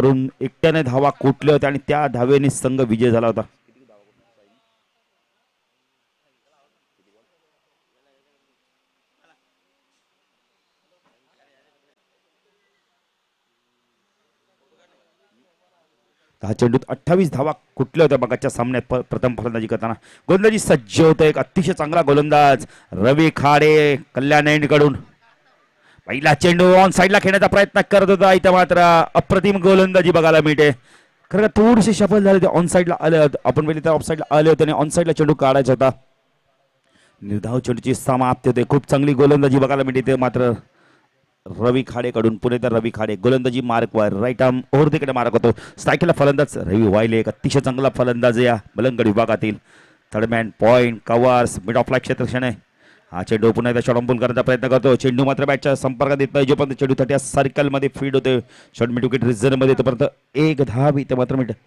कडून एकट्याने धावा कोटल्या होत्या आणि त्या धावेने संघ विजय झाला होता. हा चेंडूत 28 धावा कुठल्या होत्या बघाच्या सामन्यात. प्रथम फलंदाजी करताना गोलंदाजी सज्ज होतं एक अतिशय चांगला गोलंदाज रवी खाडे कल्याण एंड कडून. पहिला चेंडू ऑन साईडला खेळण्याचा प्रयत्न करत होता इथं मात्र अप्रतिम गोलंदाजी बघायला मिळते. खरं थोडेसे सफल झाले ते ऑन साईडला आले. आपण पहिले तर ऑफ साईडला आले होते आणि ऑन साईडला चेंडू काढायचा होता. निर्धाव चेंडूची समाप्ती होते. खूप चांगली गोलंदाजी बघायला मिळते मात्र रवी खाडे कडून. पुणे तर रवी खाडे गोलंदाजी मार्कवर राईट आर्म ओव्हर तिकडे मार्क होतो. स्ट्राईकला फलंदाज रवी वायले एक अतिशय चांगला फलंदाज या बलंगड विभागातील. Third man point covers mid off light क्षेत्रक्षण आहे. हा चेंडू पुन्हा एकदा शॉट बॉल करण्याचा प्रयत्न करतो. चेंडू मात्र बॅटच्या संपर्कात येत नाही जोपर्यंत चेंडू थर्टी सर्कल मध्ये फीड होते शॉर्ट मिड विकेट रिझन मध्ये तोपर्यंत एक धाव इथे मात्र मिळते.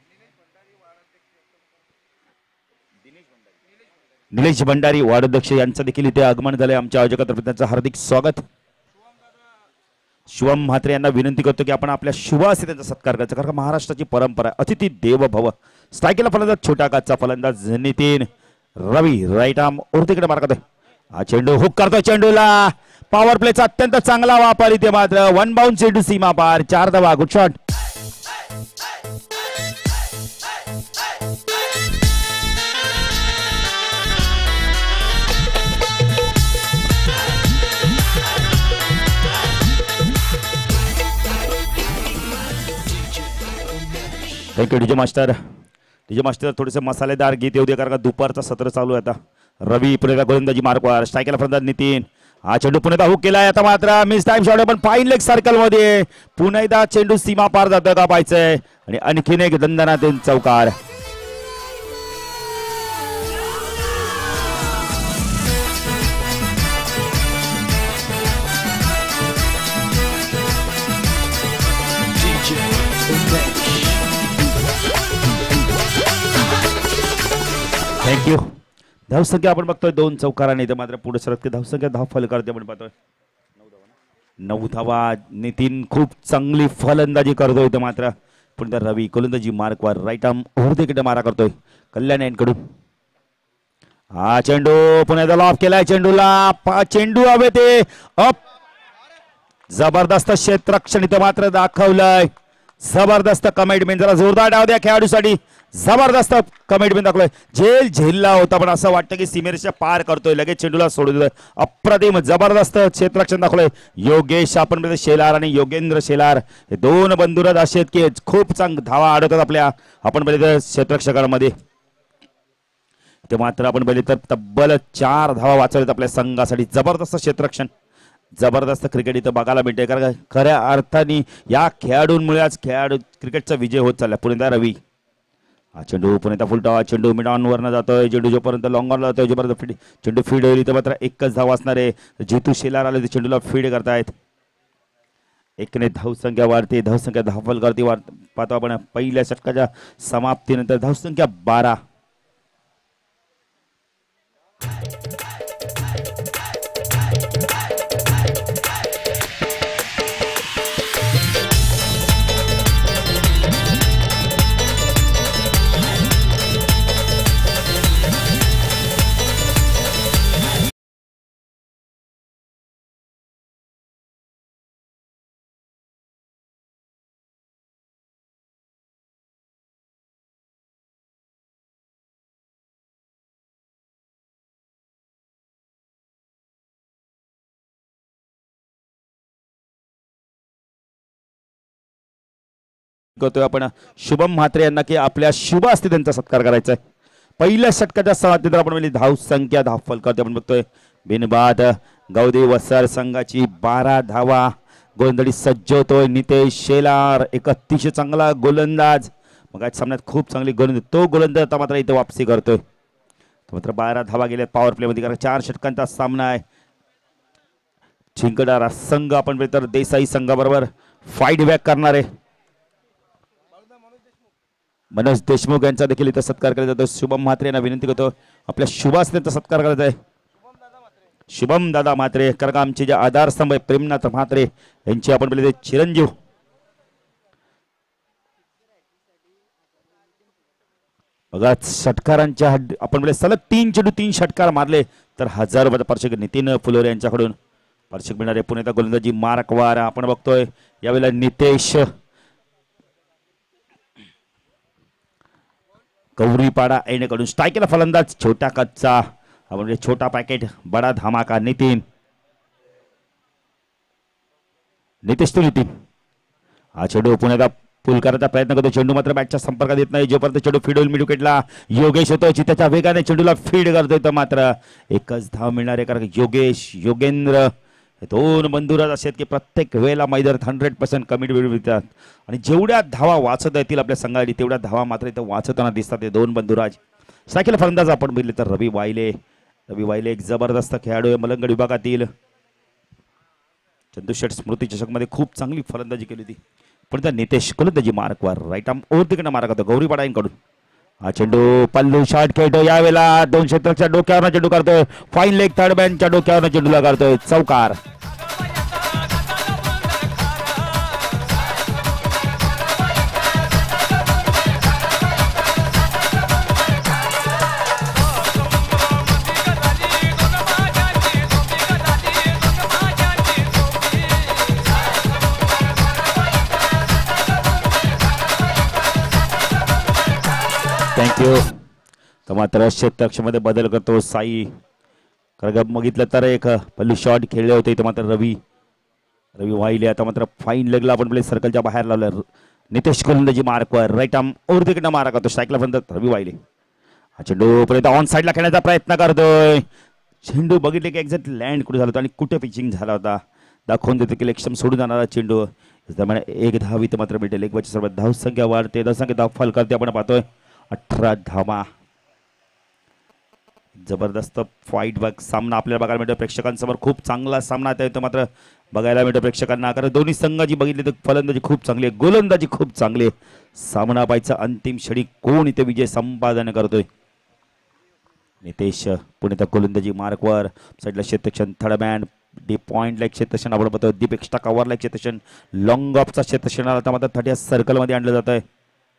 निलेश भंडारी वार्डाध्यक्ष यांचं देखील इथे आगमन झालंय. आमच्या आयोजकातर्फे त्यांचं हार्दिक स्वागत. शुभम म्हात्रे यांना विनंती करतो की आपण आपल्या शुभ असते त्यांचा सत्कार करायचा कारण महाराष्ट्राची परंपरा अतिथी देव भव. स्ट्राईकला फलंदाज छोटा काचचा फलंदाज नितीन रवी राईट आर्म ओरतीकडे मार्क करतोय. हा चेंडू हुक करतो. चेंडूला पॉवर प्लेचा अत्यंत चांगला वापर इथे मात्र वन बाउंड चेंडू सीमा पार 4 धावा. Good shot. Thank you DJ master. DJ master थोडेसे मसालेदार गीत येऊ दे कारण का दुपारचा सत्र चालू आहे. आता रवी पुन्हा गोलंदाजी मार्कवर स्ट्राईकला फलंदाज नितीन. हा चेंडू पुन्हा हुक केलाय. आता मात्र मिस टाइम शॉट पण फाईन लेग सर्कल मध्ये पुन्हा एकदा चेंडू सीमा पार जातोय का पाहायचंय आणि आणखीन एक दंडनातील चौकार. थँक्यू. धावसंख्या आपण बघतोय 2 चौकाराने इथे मात्र पुढे सरकते. धावसंख्या धाव फलकावरती आपण पाहतोय 9 धावा. नितीन खूप चांगली फलंदाजी करतोय इथे मात्र पुन्हा रवी गोलंदाजी मार्कवर राईट आर्म ओव्हर तिकडे मारा करतोय कल्याण एंड कडून. हा चेंडू पुन्हा एकदा लॉफ केलाय. चेंडूला चेंडू हवे ते अप जबरदस्त क्षेत्ररक्षण इथे मात्र दाखवलंय. जबरदस्त कमिटमेंट. जरा जोरदार डाव द्या खेळाडूसाठी. जबरदस्त कमिटमेंट दाखवलंय. झेलला होता पण असं वाटतं की सीमेरेषा पार करतोय लगेच चेंडूला सोडून देतोय. अप्रतिम जबरदस्त क्षेत्ररक्षण दाखवलंय. योगेश आपण शेलार आणि योगेंद्र शेलार हे 2 बंधुरथ असे आहेत की खूप चांगली धावा आढळतात आपल्या आपण पहिले क्षेत्ररक्षकांमध्ये. ते मात्र आपण पहिले तर तब्बल 4 धावा वाचवल्यात आपल्या संघासाठी. जबरदस्त क्षेत्ररक्षण जबरदस्त क्रिकेट इथं बघायला मिळते कारण खऱ्या अर्थाने या खेळाडूंमुळे आज क्रिकेटचा विजय होत चालला. पुन्हा रवी हा चेंडू पुन्हा फुलटा चेंडू मिड ऑन वरनं जातोय. चेंडू जोपर्यंत लॉंग ऑन जातोय जोपर्यंत चेंडू फीड होईल इथं मात्र एकच धाव असणार आहे. जितू शेलार आले ते चेंडूला फीड करतायत. एकने धावसंख्या वाढते. धावसंख्या धावफल करते पाहतो आपण पहिल्या षटकाच्या समाप्तीनंतर धावसंख्या 12. करतोय आपण शुभम म्हात्रे यांना की आपल्या शुभ असते त्यांचा सत्कार करायचा आहे. पहिल्या षटकाच्या समाप्तीत आपण म्हणजे धाव संख्या धावफल करतोय आपण बघतोय बिनबाद गौदी वसर संघाची 12 धावा. गोलंदाजी सज्ज होतोय नितेश शेलार एक अतिशय चांगला गोलंदाज. मग आज सामन्यात खूप चांगली तो गोलंदाज आता मात्र इथे वापसी करतोय. मात्र 12 धावा गेल्या पॉवर प्ले मध्ये कारण 4 षटकांचा सामना आहे. चिंकडारा संघ आपण तर देसाई संघाबरोबर फाईट बॅक करणार आहे. मनोज देशमुख यांचा देखील इथं सत्कार केला जातो. शुभम म्हात्रे यांना विनंती करतो आपल्या शुभास त्यांचा सत्कार करायचा आहे. शुभम दादा म्हात्रे कारण का आमचे जे आधारस्तंभ आहे प्रेमनाथ म्हात्रे यांचे आपण बोलले चिरंजीव बघा षटकारांच्या आपण म्हणजे सलग 3 चेंडू 3 षटकार मारले तर 1000 रुपयाचा पारितोषिक नितीन फुलोरे यांच्याकडून पारितोषिक मिळणारे. पुण्याचा गोलंदाजी मार्कवार आपण बघतोय यावेळेला नितेश गौरीपाडा येण्याकडून स्ट्राईक केला फलंदाज छोटा कच्चा आपण म्हणजे छोटा पॅकेट बडा धमाका नितीन नितेश तो नितीन हा चेंडू पुण्याचा पुल करायचा प्रयत्न करतो. चेंडू मात्र बॅटच्या संपर्कात येत नाही. जोपर्यंत चेंडू फीड होईल मिड विकेटला योगेश होतो चित्याच्या वेगाने चेंडूला फीड करतोय तर मात्र एकच धाव मिळणार आहे कारण योगेश योगेंद्र हे दोन बंधुराज असे की प्रत्येक वेळेला मैदानात 100% कमिटमेंट देतात आणि जेवढ्या धावा वाचत येतील आपल्या संघासाठी तेवढ्या धावा मात्र इथं वाचताना दिसतात हे दोन बंधुराज. सायकल फलंदाज आपण बघितले तर रवी वायले एक जबरदस्त खेळाडू आहे मलंगड विभागातील. चंदूशेठ स्मृती चषकमध्ये खूप चांगली फलंदाजी केली होती. पण त्या नितेश गोलंदाजी मार्कवर राईट आर्म ओव्हर तिकडे मार्क होतो गौरीपाडा यांकडून. हा चेंडू पल्लू शॉट खेळतो यावेळेला 2 क्षेत्रच्या डोक्यावर चेंडू करतोय फाईन लेग थर्ड बॅनच्या डोक्यावर चेंडूला करतोय चौकार. थँक्यू. तर मात्र क्षेत्रक्षमध्ये बदल करतो साई कारण बघितलं तर एक पल्लू शॉट खेळले होते तर मात्र रवी वाहिले आता मात्र फाईन लेगला आपण प्ले सर्कलच्या बाहेर लावलं. नितेश गोलंदाजी मार्कवर राईट आर्म ओव्हर तिकडनं मारा करतो स्ट्राईकला पर्यंत रवी वाहिले. हा चेंडू पर्यंत ऑन साईडला खेळण्याचा प्रयत्न करतोय. चेंडू बघितले की एक्झॅक्ट लँड कुठे झाला होता आणि कुठे पिचिंग झाला होता दाखवून देतो की लक्षम सोडून जाणारा चेंडू. त्यामुळे 1 धाव इथं मात्र मिळते. एक बच्चे सर्वात धाव संख्या वाढते धावसंख्या धाव फल करते आपण पाहतोय 18 धावा. जबरदस्त फाईट बघ सामना आपल्याला बघायला मिळतो प्रेक्षकांसमोर खूप चांगला सामना आता येतो मात्र बघायला मिळतो प्रेक्षकांना कारण दोन्ही संघाची बघितली तर फलंदाजी खूप चांगली आहे गोलंदाजी खूप चांगली आहे. सामना पाहायचा अंतिम क्षणी कोण इथे विजय संपादन करतोय. नितेश पुणे गोलंदाजी मार्कवर साईडला क्षेत्रक्षण थर्ड मॅन डीप पॉइंटला एक क्षेत्रक्षण आपण बघतो डीप एक्स्ट्रा कव्हरला एक क्षेत्रक्षण लॉंग ऑफचा क्षेत्रक्षण आता मात्र 30 सर्कलमध्ये आणलं जात आहे.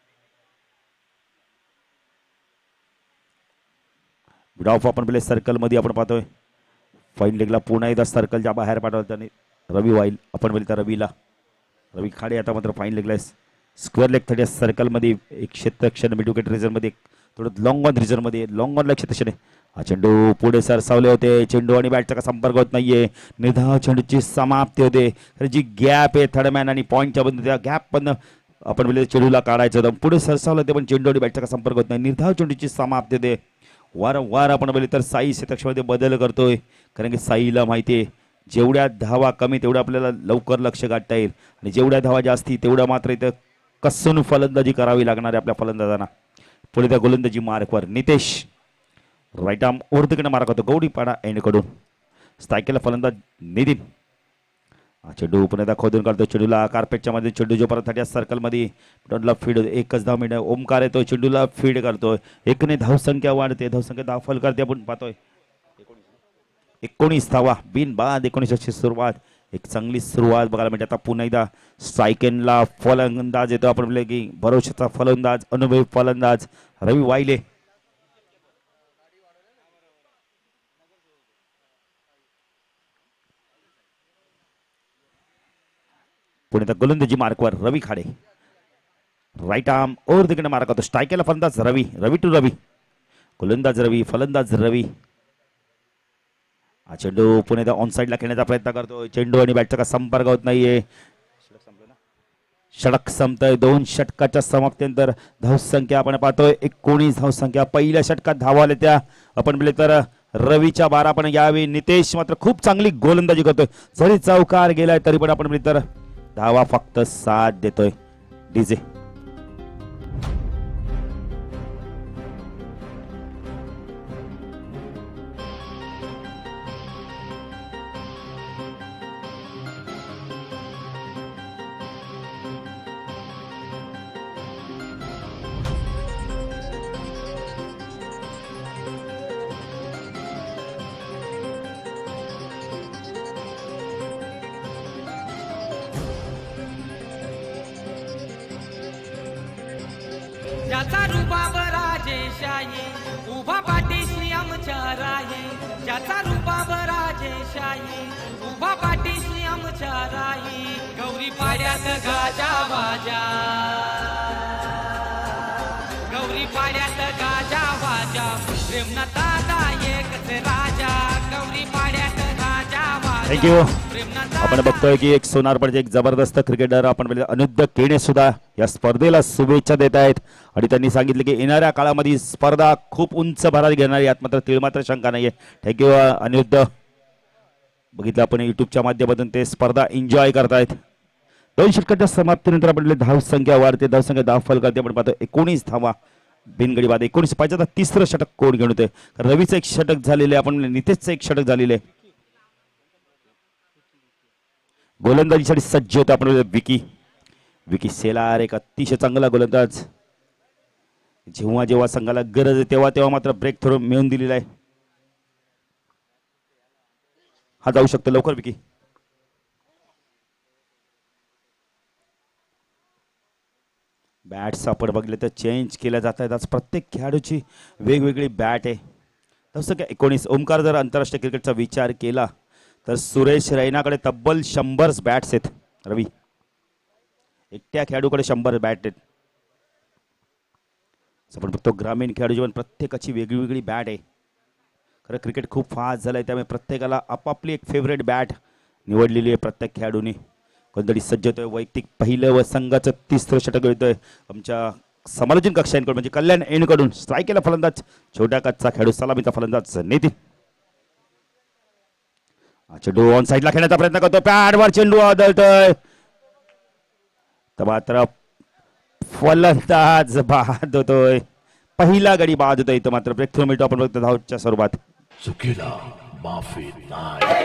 ऑफ आपण पहिले सर्कलमध्ये आपण पाहतोय फाईन लेगला पुन्हा एकदा सर्कलच्या बाहेर पाठवलं त्याने रवी वाईल आपण पहिले तर रवी खाडे आता मात्र फाईन लेगला स्क्वेअर लेग 30 सर्कलमध्ये एक क्षेत्रक्षण मिड विकेट रिझनमध्ये थोडं लॉंग ऑन रिझनमध्ये लॉंग ऑनला क्षेत्रक्षण हा चेंडू पुढे सरसावले होते चेंडू आणि बॅटचा का संपर्क होत नाहीये निर्धाव चेंडूची समाप्ती होते. जी गॅप आहे थर्ड मॅन आणि पॉईंटच्या बंद त्या गॅप पण आपण पहिले चेंडूला काढायचं होतं पुढे सरसावलं होते पण चेंडू आणि बॅटचा का संपर्क होत नाही निर्धाव चेंडूची समाप्ती होते. वारंवार आपण बघितलं तर साई क्षेत्रक्षमध्ये बदल करतोय कारण की साईला माहिती आहे जेवढ्या धावा कमी तेवढ्या आपल्याला लवकर लक्ष गाठता येईल आणि जेवढ्या धावा जास्ती तेवढ्या मात्र इथं कसून फलंदाजी करावी लागणार आहे आपल्या फलंदाजांना. पुढे त्या गोलंदाजी मार्कवर नितेश राईट आर्म ओव्हर तिकडे मार्क होतो गौरीपाडा एंडकडून. स्ट्राईक केला फलंदाज नितीन. चेंडू पुन्हा खोदून काढतो चेंडूला कार्पेटच्या मध्ये चेंडू जो परत 30 सर्कलमध्ये डॉटला फीड होते एकच धाव मिळते. ओमकार येतोय चेंडूला फीड करतोय 1ने धावसंख्या वाढते धावसंख्या दाखल करते आपण पाहतोय 19 धावा बिनबाद 19ची सुरुवात एक चांगली सुरुवात बघायला मिळते. आता पुन्हा एकदा स्ट्राईकेनला फलंदाज येतो आपण बोलले की भरोशाचा फलंदाज अनुभवी फलंदाज रवी वायले. पुणे गोलंदाजी मार्कवर Ravi Khade right arm over तिकडे मार्क होतो स्ट्राईकला फलंदाज रवी टू रवी गोलंदाज रवी फलंदाज रवी. हा चेंडू पुणे ऑन साईडला खेळण्याचा प्रयत्न करतो चेंडू आणि बॅटचा का संपर्क होत नाहीये षटक संपतोय 2 षटकाच्या समाप्तीनंतर धावसंख्या आपण पाहतोय 19 धावसंख्या. पहिल्या षटकात धावा आल्या त्या आपण बोलले तर रवीच्या 12 पण यावेळी नितेश मात्र खूप चांगली गोलंदाजी करतोय जरी चौकार गेलाय तरी पण आपण बोलले तर धावा फक्त 7 देतोय डीजे. ज्याचा रुबाब राज राजेशाही उभा पाठीशी आमच्या राही ज्याचा रुबाब राजेशाही उभा पाठीशी आमच्या राही गौरी पाड्यात गाजा वाजा गौरी पाड्यात गाजा वाजा प्रेमनाथ दादा एकच राजा गौरी पाड्यात गाजा वाजा थँक्यू. आपण बघतोय की एक सोनारपडचे एक जबरदस्त क्रिकेटर आपण अनुद्य केणे सुद्धा या स्पर्धेला शुभेच्छा देत आहेत आणि त्यांनी सांगितले की येणाऱ्या काळामध्ये स्पर्धा खूप उंच भरात घेणार यात मात्र तीळ मात्र शंका नाहीये. थँक्यू अनिरुद्ध. बघितलं आपण युट्यूबच्या माध्यमातून ते स्पर्धा एन्जॉय करतायत. 2 षटकाच्या समाप्तीनंतर आपण धाव संख्या वाढते, धाव संख्या 10 फलकावरती आपण पाहतो 19 धावा बिनगडी बाद. 19 पाहिजे तर तिसरं षटक कोण घेऊन होते. रवीचं एक षटक झालेले आपण नितेशचं एक षटक झालेले. गोलंदाजीसाठी सज्ज होता आपण विकी सेलार एक अतिशय चांगला गोलंदाज. जेव्हा जेव्हा संघाला गरज आहे तेव्हा तेव्हा मात्र ब्रेक थ्रो मिळवून दिलेला आहे. हा जाऊ शकतो लवकर विकी. बॅट्स आपण बघले तर चेंज केल्या जात आहेत. आज प्रत्येक खेळाडूची वेगवेगळी बॅट आहे. तसं काय 19 ओमकार जर आंतरराष्ट्रीय क्रिकेटचा विचार केला तर सुरेश रैनाकडे तब्बल 100 बॅट्स आहेत. रवी एकट्या खेळाडूकडे 100 बॅट आहेत. आपण बघतो ग्रामीण खेळाडू जीवन प्रत्येकाची वेगळी बॅट आहे. खरं क्रिकेट खूप फास्ट झालंय त्यामुळे प्रत्येकाला आपापली एक फेवरेट बॅट निवडलेली आहे प्रत्येक खेळाडूने. कोणतरी सज्ज होतोय वैयक्तिक पहिलं व संघाचं तिसरं षटक येतोय आमच्या समालोचन कक्षांकडून म्हणजे कल्याण एंडकडून. स्ट्राईक केला फलंदाज छोट्या कच्चा खेळाडू सलामीचा फलंदाज नितीन. चेंडू ऑन साईडला खेळण्याचा प्रयत्न करतो. पॅडवर चेंडू आदळतोय तर मात्र फलंदाज बाद होतोय. पहिला गडी बाद होतोय इथं मात्र ब्रेक थ्रू मिळतो आपण बघतो धावच्या स्वरूपात. चुकीला माफी नाही.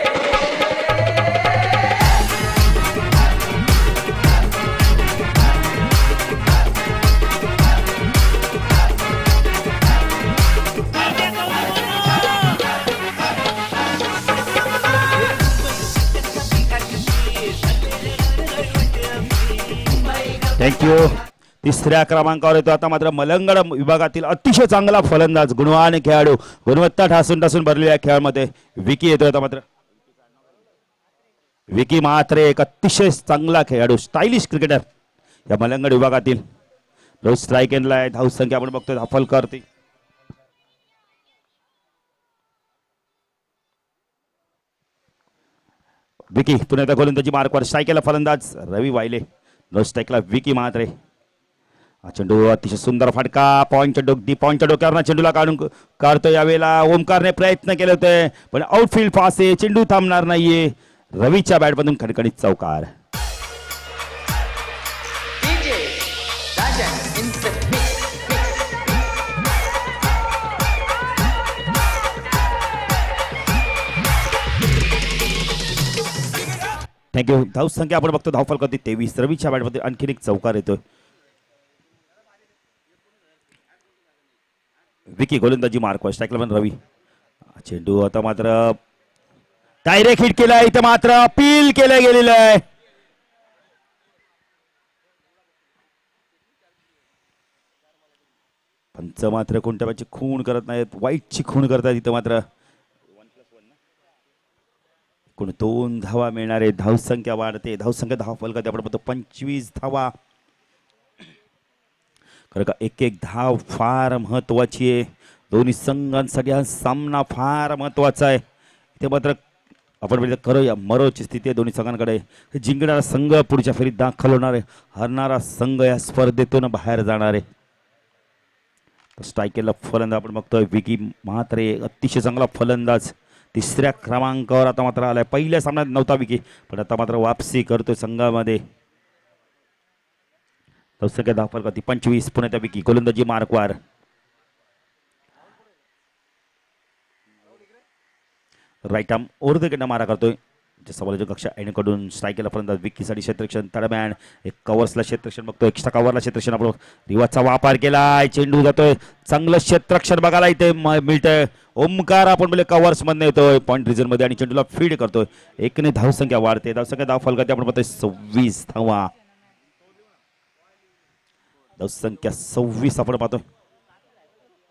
थँक्यू. तिसऱ्या क्रमांकावर येतो आता मात्र मलंगड विभागातील अतिशय चांगला फलंदाज गुणवान खेळाडू गुणवत्ता ठासून ठासून भरलेल्या खेळामध्ये विकी येतोय. आता मात्र विकी मात्र एक अतिशय चांगला खेळाडू स्टायलिश क्रिकेटर या मलंगड विभागातील. रोज स्ट्राईक एंडला आहे. धाव संख्या आपण बघतोय हा फलकावरती. विकी पुन्हा त्या गोलंदाजी मार्कवर स्ट्राईक केला फलंदाज रवी वायले. नो स्ट्राईकला विकी मात्रे. चेंडू अतिशय सुंदर फटका पॉईंटच्या डोक्यावर चेंडूला काढतो. यावेळेला ओमकारने प्रयत्न केले होते पण आउटफील्ड पास आहे. चेंडू थांबणार नाहीये. रवीच्या बॅटमधून खणखणीत चौकार. थँक्यू. धाव संख्या आपण बघतो धावफल करते 23. रवीच्या बॅटमध्ये आणखीन एक चौकार येतोय. विकी गोलंदाजी मार्क स्ट्राईकला पण रवी. चेंडू आता मात्र डायरेक्ट हिट केला. इथं मात्र अपील केलं गेलेलं आहे. पंच मात्र कोणत्या बाजूची खून करत नाहीत. वाईटची खून करतात. इथं मात्र 2 धावा मिळणारे. धाव संख्या वाढते. धाव संख्या 10 फलकात आपण बघतो 25 धावा. खरं का एक धाव फार महत्वाची आहे. दोन्ही संघांसाठी हा सामना फार महत्वाचा आहे. इथे मात्र आपण करूया मरोची स्थिती आहे दोन्ही संघांकडे. जिंकणारा संघ पुढच्या फेरीत दाखल होणार आहे. हरणारा संघ या स्पर्धेतून बाहेर जाणार आहे. स्ट्राईक केला फलंदाज आपण बघतोय विकी म्हात्रे अतिशय चांगला फलंदाज. तिसऱ्या क्रमांकावर आता मात्र आलाय. पहिल्या सामन्यात नव्हता विकी पण आता मात्र वापसी करतोय संघामध्ये. संख्या 10 फलकावरती 25. पुन्हा त्या विकी गोलंदाजी मार्कवर. राईट आर्म ओव्हर द विकेटनं मारा करतोय. समालोचक कक्षा एनकडून स्ट्राईक केला फलंदाज विकीसाठी क्षेत्ररक्षण तडमॅन. एक कव्हर्सला क्षेत्ररक्षण बघतोय. एक्स्ट्रा कव्हरला क्षेत्ररक्षण आपण रिवाजचा वापर केलाय. चेंडू जातोय. चांगलं क्षेत्ररक्षण बघायला इथे मिळतंय. ओमकार आपण बोलले कव्हर्स मध्ये येतोय पॉईंट रिझन मध्ये आणि चेंडूला फीड करतोय. एकने धाव संख्या वाढते. धाव संख्या 10 फलकावरती आपण बघतोय 26 धावा. धाव संख्या 26 आपण पाहतोय.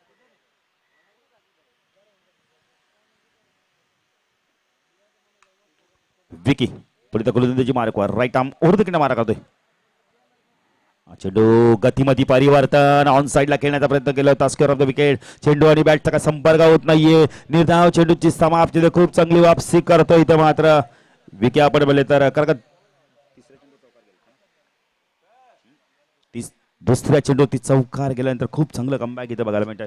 विकी पुढे गोलंदाजी मार्कवर right arm over the wicket मारा करतोय. चेंडू गतीमध्ये परिवर्तन ऑन साइडला खेळण्याचा प्रयत्न केला होता. Square off the wicket. चेंडू आणि बॅटचा काय संपर्क होत नाहीये. निर्धाव चेंडूची समाप्ती खूप चांगली वापसी करतोय इथं मात्र विकी आपण बोलले तर दुसऱ्या चेंडू ती चौकार गेल्यानंतर खूप चांगलं कमबॅक इथं बघायला मिळतंय.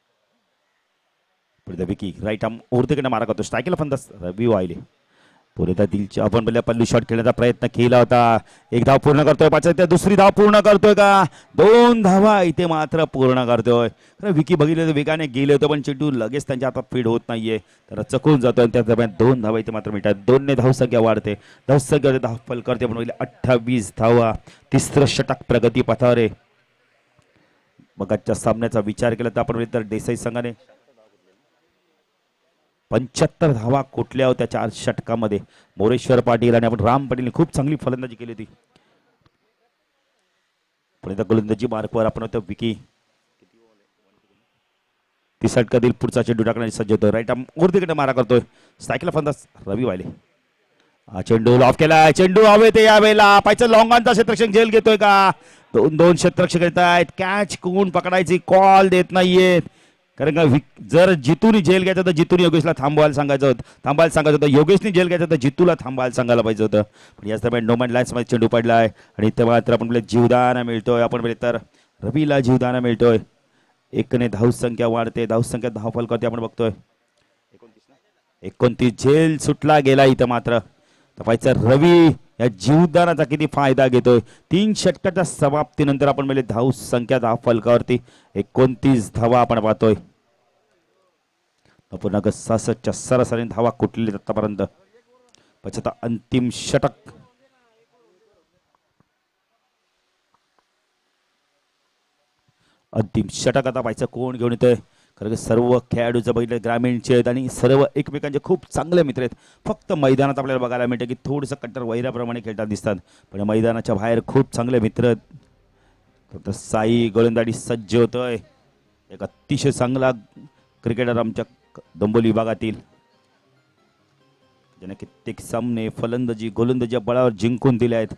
पुढे Vicky right arm over the wicket मारा करतो. स्ट्राईकला फंदास रवी वाहिले पुढे त्या दिलच्या आपण बोलल्या पल्लू शॉट खेळण्याचा प्रयत्न केला होता. एक धाव पूर्ण करतोय. पाच दुसरी धाव पूर्ण करतोय का. 2 धावा इथे मात्र पूर्ण करतोय. विकी बघितलं तर वेगाने गेले होते पण चेंडू लगेच त्यांच्या हातात फीड होत नाहीये तर चकून जातोय. त्या दरम्यान 2 धावा इथे मात्र मिळतात. 2 ने धावसंख्या वाढते. धावसंख्या धावफल करते पण 28 धावा. तिसरं षटक प्रगती पथावर आहे. मग आजच्या सामन्याचा विचार केला तर आपण तर देसाई संघाने 75 धावा कुठल्या होत्या 4 षटकामध्ये. मोरेश्वर पाटील आणि आपण राम पाटील खूप चांगली फलंदाजी केली होती. पुढे गोलंदाजी मार्कवर आपण होतो विकी ती षटकातील पुढचा चेंडू टाकण्याची सज्ज होतो. Right arm over the wicket मारा करतोय. सायकल फंदास रवी वाहिले. हा चेंडू ऑफ केलाय. चेंडू हवे ते यावेळेला पायचं लॉंगांचा क्षेत्ररक्षक झेल घेतोय का. 2 क्षेत्ररक्षक येत आहेत. कॅच कोण पकडायची कॉल देत नाहीयेत. कारण का जर जितून झेल घ्यायचं तर जितून योगेशला थांबवायला सांगायचं होतं. योगेशने झेल घ्यायचं तर जितूला थांबवायला सांगायला पाहिजे होतं. पण याच दरम्यान नोमॅन लाईन्स मध्ये चेंडू पडलाय आणि तेव्हा मात्र आपण बोलले जीवदान मिळतोय. आपण बोलले तर रवीला जीवदान मिळतोय. 1 ने धावसंख्या वाढते. धावसंख्या धावफल करते आपण बघतोय. 29 झेल सुटला गेला इथं मात्र पाहिजे रवी या जीवदानाचा किती फायदा घेतोय. 3 षटकाच्या समाप्तीनंतर आपण म्हणजे धावसंख्या धाव फलकावरती 29 धावा आपण पाहतोय. पुन्हा 66च्या सरासरी धावा कुठली आतापर्यंत. आता अंतिम षटक. अंतिम षटक आता पाहायचं कोण घेऊन येतोय. कारण सर्व खेळाडूचं बघितलं ग्रामीणचे आहेत आणि सर्व एकमेकांचे खूप चांगले मित्र आहेत. फक्त मैदानात आपल्याला बघायला मिळतं की थोडंसं कट्टर वैराप्रमाणे खेळताना दिसतात पण मैदानाच्या बाहेर खूप चांगले मित्र आहेत. साई गोलंदाजी सज्ज होतोय. एक अतिशय चांगला क्रिकेटर आमच्या डोंबिवली विभागातील ज्याने कित्येक सामने फलंदाजी गोलंदाजी बळावर जिंकून दिले आहेत.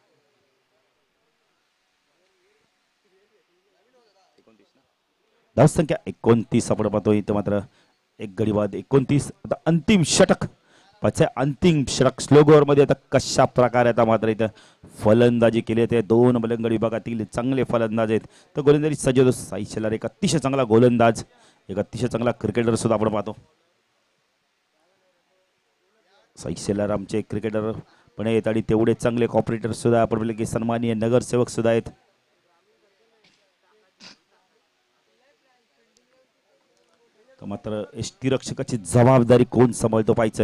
धावसंख्या 29 आपण पाहतो इथं मात्र एक गडी बाद 29. आता अंतिम षटक पाच अंतिम षटक स्लो ओव्हर मध्ये आता कशा प्रकारे आता मात्र इथं फलंदाजी केली आहे. 2 बलंगड विभागातील चांगले फलंदाज आहेत. तर गोलंदाजी सज्ज साई शेलार एक अतिशय चांगला गोलंदाज एक अतिशय चांगला क्रिकेटर सुद्धा आपण पाहतो. साई शेलार आमचे क्रिकेटर पण आहेत आणि तेवढे चांगले कॉपरेटर सुद्धा आपण बोलले की सन्माननीय नगरसेवक सुद्धा आहेत. मात्र यष्टीरक्षकाची जबाबदारी कोण सांभाळतो पाहिजे.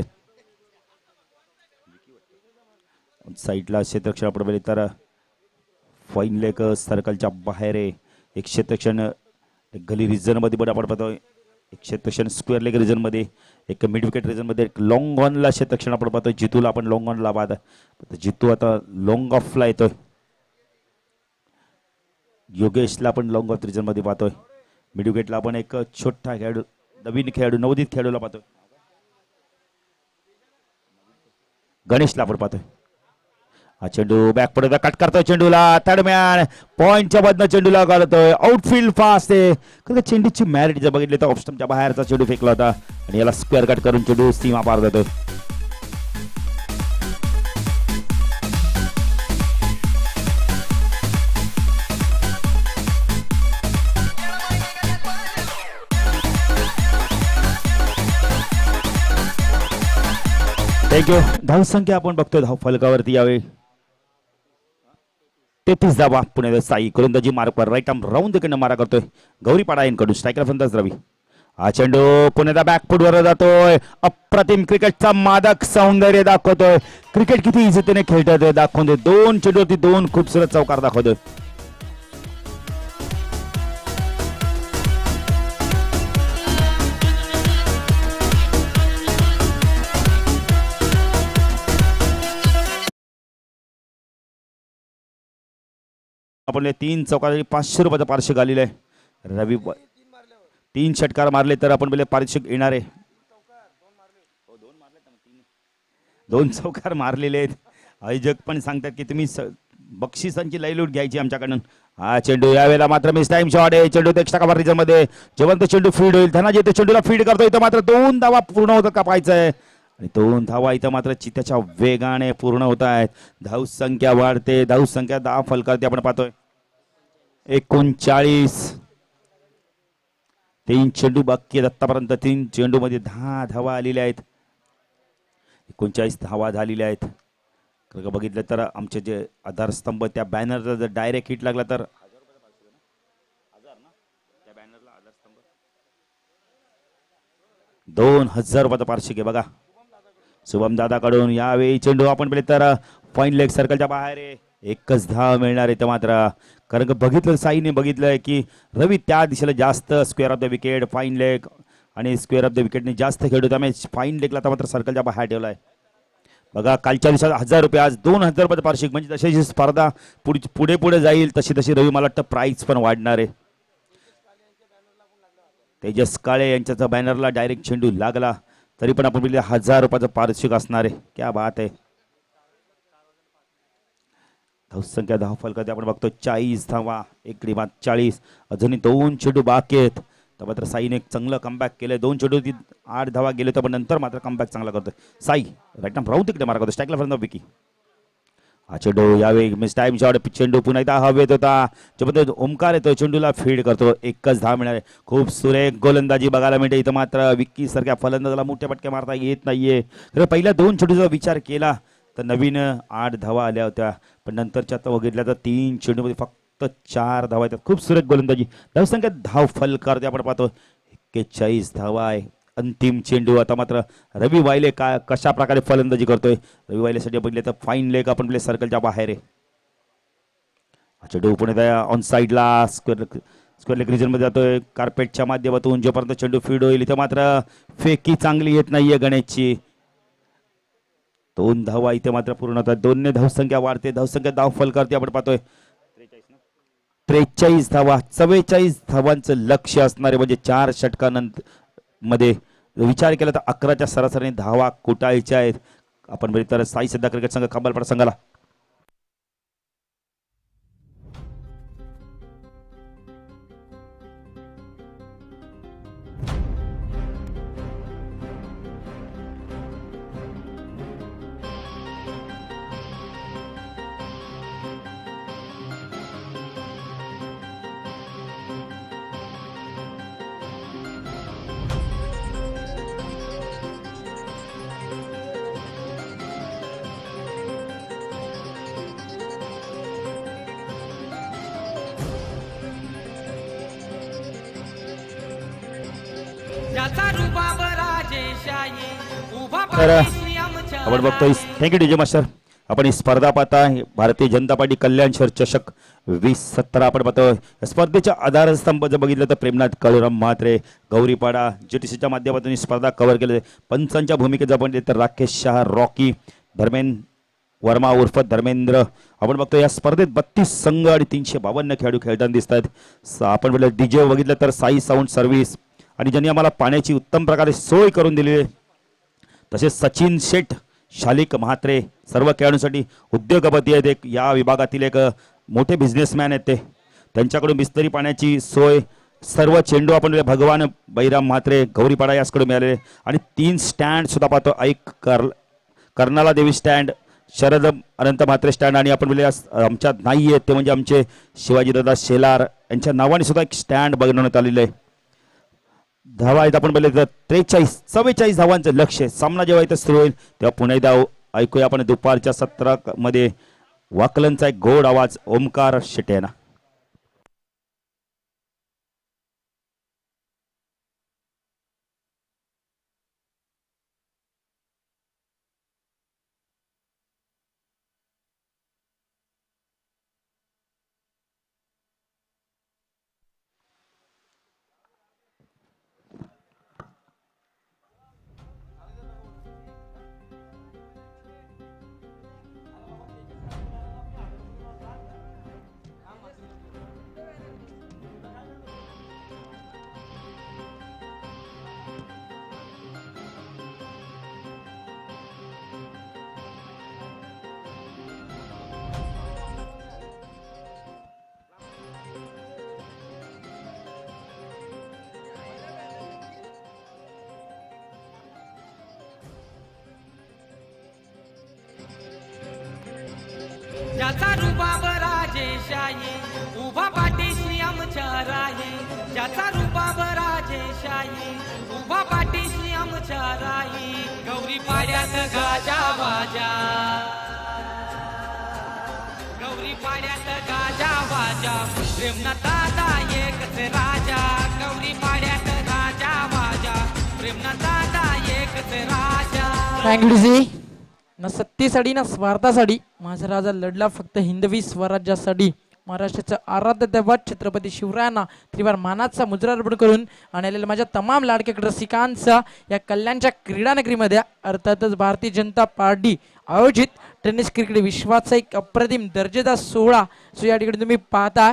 साईडला क्षेत्ररक्षण आपण बोलले तर फाईन लेग सर्कलच्या बाहेर आहे. एक क्षेत्ररक्षण गली रिजन मध्ये पण आपण पाहतोय. एक क्षेत्ररक्षण स्क्वेअर लेग रिजन मध्ये एक मिड विकेट रिजन मध्ये एक लॉंग ऑनला क्षेत्ररक्षण आपण पाहतोय. जितूला आपण लॉंग ऑनला पाहत जितू आता लॉंग ऑफला येतोय. योगेशला आपण लॉंग ऑफ रिजन मध्ये पाहतोय. मिड विकेटला आपण एक छोटा खेळाडू नवीन खेळाडू नवोदित खेळाडूला पाहतोय. गणेशला आपण पाहतोय. हा चेंडू बॅक पडत कट करतोय. चेंडूला थर्डमॅन पॉइंटच्या बदन चेंडूला काढतोय. आउटफील्ड फास्ट आहे. चेंडूची मॅरिट जर बघितली तर ऑफस्टमच्या बाहेरचा चेंडू फेकला होता आणि याला स्क्वेअर कट करून चेंडू सीमा पार देतोय. थँक्यू. धावसंख्या आपण बघतोय धाव फलकावरती यावेळी 33 धावा. पुणे साई गोलंदाजी मार्कवर राईट आर्म राऊंड द मारा करतोय. गौरी पाडा यांकडून स्ट्रायकर फंदाज रवी. हा चेंडू पुण्याचा बॅकफुटवर जातोय. अप्रतिम क्रिकेटचा मादक सौंदर्य दाखवतोय. क्रिकेट किती इजितेने खेळतोय दाखवून 2 चेंडूवरती 2 खूपसूरत चौकार दाखवतोय. आपण 3 चौकार 500 रुपयाचा पारितोषिक आलेलं आहे. रवी 3 षटकार मारले तर आपण बोलले पारितोषिक येणार आहे. 2 चौकार मारलेले आहेत. आयोजक पण सांगतात की तुम्ही बक्षिसांची लयलूट घ्यायची आमच्याकडून. हा चेंडू यावेळेला मात्र मिस टाइम शॉट आहे. चेंडू एक्स्ट्रा कव्हर रिजन मध्ये जेवंत चेंडू फीड होईल. धनाजी ते चेंडूला फीड करतो. इथं मात्र 2 धावा पूर्ण होतात का पाहायचंय. आणि 2 धावा इथं मात्र चित्याच्या वेगाने पूर्ण होत आहेत. धावस संख्या वाढते. धावस संख्या 10 फलकावरती आपण पाहतोय. 39. 3 चेंडू बाकी आहेत आतापर्यंत. 3 चेंडू मध्ये 10 धावा आलेल्या आहेत. 39 धावा झालेल्या आहेत. बघितलं तर आमचे जे आधारस्तंभ त्या बॅनरचा जर डायरेक्ट हिट लागला तर 2000 रुपयाचा पार्श्विक आहे बघा शुभम दादाकडून. यावेळी चेंडू आपण पाहिले तर फाईन लेग सर्कलच्या बाहेर आहे. एकच धाव मिळणार आहे मात्र. कारण बघितलं साईने बघितलंय की रवी त्या दिशेला जास्त square off the wicket fine leg आणि स्क्वेअर ऑफ द विकेटने जास्त खेळतो. त्यामुळे फाईन लेगला तर मात्र सर्कलच्या बाहेर ठेवलाय बघा. कालच्या दिवसात 1000 रुपये आज 2000 रुपयाचं पार्श्विक. म्हणजे जशी जशी स्पर्धा पुढे पुढे जाईल तशी तशी रवी मला वाटतं प्राईज पण वाढणार आहे. तेजस काळे यांच्या बॅनरला डायरेक्ट चेंडू लागला तरी पण आपण बोलले 1000 रुपयाचं पारितोषिक असणार आहे. क्या बात आहे. धावसंख्या 10 फलकात आपण बघतो 40 धावा. एक डिमात 40. अजूनही 2 चेंडू बाकी आहेत. तर मात्र साईने एक चांगलं कमबॅक केलंय. 2 चेंडू 8 धावा गेले तर पण नंतर मात्र कमबॅक चांगला करतोय साई. राईट राहून तिकडे मारा करतो स्ट्राईकला फरंदा विकी. हा चेंडू यावेळी मिस टाइम शॉट. चेंडू पुन्हा एकदा हवेत होता. जो ओमकार येतो चेंडूला फीड करतो. एकच धाव मिळाले. खूप सुरेख गोलंदाजी बघायला मिळते इथं मात्र. विक्की सारख्या फलंदाजाला मोठ्या पटक्या मारता येत नाहीये. पहिल्या 2 चेंडूचा विचार केला तर नवीन 8 धावा आल्या होत्या पण नंतरच्या आता बघितल्या तर 3 चेंडूमध्ये फक्त 4 धावा येतात. खूप सुरेख गोलंदाजी. धावसंख्या धाव फलकावरती आपण पाहतो 41 धावा आहे. अंतिम चेंडू आता मात्र रवी वायले कशा प्रकारे फलंदाजी करतोय. रवी वायलेसाठी बघितले तर फाईन लेग आपण प्ले सर्कलच्या बाहेर आहे. चेंडू पुणे ऑन साईडला स्क्वेअर लेग रिजन मध्ये जातोय. कार्पेटच्या माध्यमातून जोपर्यंत चेंडू फीड होईल इथे मात्र फेकी चांगली येत नाहीये गणेशची. 2 धावा इथे मात्र पूर्ण होतात. 2 ने धावसंख्या वाढते. धावसंख्या धाव फलकावरती आपण पाहतोय 43 धावा. 44 धावांचं लक्ष असणारे म्हणजे 4 षटकानंतर मध्ये विचार केला तर 11च्या सरासरीने धावा कुटायच्या आहेत. आपण बघितलं तर साई सध्या क्रिकेट संघ खंबालपाडा संघाला तर आपण बघतोय. Thank you DJ master. आपण ही स्पर्धा पाहता भारतीय जनता पार्टी कल्याण शहर चषक 2017 आपण पाहतोय. स्पर्धेच्या आधारस्तंभ जर बघितलं तर प्रेमनाथ काळूराम म्हात्रे गौरीपाडा जीटीसीच्या माध्यमातून ही स्पर्धा कव्हर केली. पंचांच्या भूमिकेत जर बघितलं तर राकेश शहा रॉकी धर्मेंद्र वर्मा उर्फ धर्मेंद्र. आपण बघतो या स्पर्धेत 32 संघ आणि 352 खेळाडू खेळताना दिसत आहेत. आपण बोललं डीजे बघितलं तर साई साऊंड सर्व्हिस आणि ज्यांनी आम्हाला पाण्याची उत्तम प्रकारे सोय करून दिली आहे. तसेच सचिन शेठ शालिक म्हात्रे सर्व खेळाडूंसाठी उद्योगपती आहेत. एक या विभागातील एक मोठे बिझनेसमॅन आहेत. त्यांच्याकडून बिस्तरी पाण्याची सोय. सर्व चेंडू आपण भगवान बैराम म्हात्रे गौरीपाडा याचकडून मिळालेले आणि 3 स्टँड सुद्धा पाहतो. ऐक कर्नाला देवी स्टँड शरद अनंत म्हात्रे स्टँड आणि आपण आमच्या नाही आहेत ते म्हणजे आमचे शिवाजीदादा शेलार यांच्या नावाने सुद्धा एक स्टँड बनवण्यात आलेलं आहे. धावा आहेत आपण बोलले तर 44 धावांचं लक्ष. सामना जेव्हा इथं सुरू होईल तेव्हा पुन्हा एकदा ऐकूया आपण दुपारच्या सत्रामध्ये वाकलनचा एक गोड आवाज ओमकार शेट्याना. ज्याचा रुबाब राजेशाही उभा पाठीशी आमच्या राही ज्याचा रुबाब राजेशाही उभा पाठीशी आमच्या राही गौरी पाड्यात गाजा वाजा गौरी पाड्यात गाजा वाजा प्रेमनाथ दादा एकच राजा गौरी पाड्यात गाजा वाजा प्रेमनाथ दादा एकच राजा थँक्यू ना सत्तेसाठी ना स्वार्थासाठी माझा राजा लढला फक्त हिंदवी स्वराज्यासाठी महाराष्ट्राचा आराध्य दैवत छत्रपती शिवरायांना त्रिवार मानाचा मुजरा अर्पण करून आणलेल्या माझ्या तमाम लाडक्या रसिकांचा या कल्याणच्या क्रीडा नगरीमध्ये अर्थातच भारतीय जनता पार्टी आयोजित टेनिस क्रिकेट विश्वाचा एक अप्रतिम दर्जेदार सोहळा जो या ठिकाणी तुम्ही पाहताय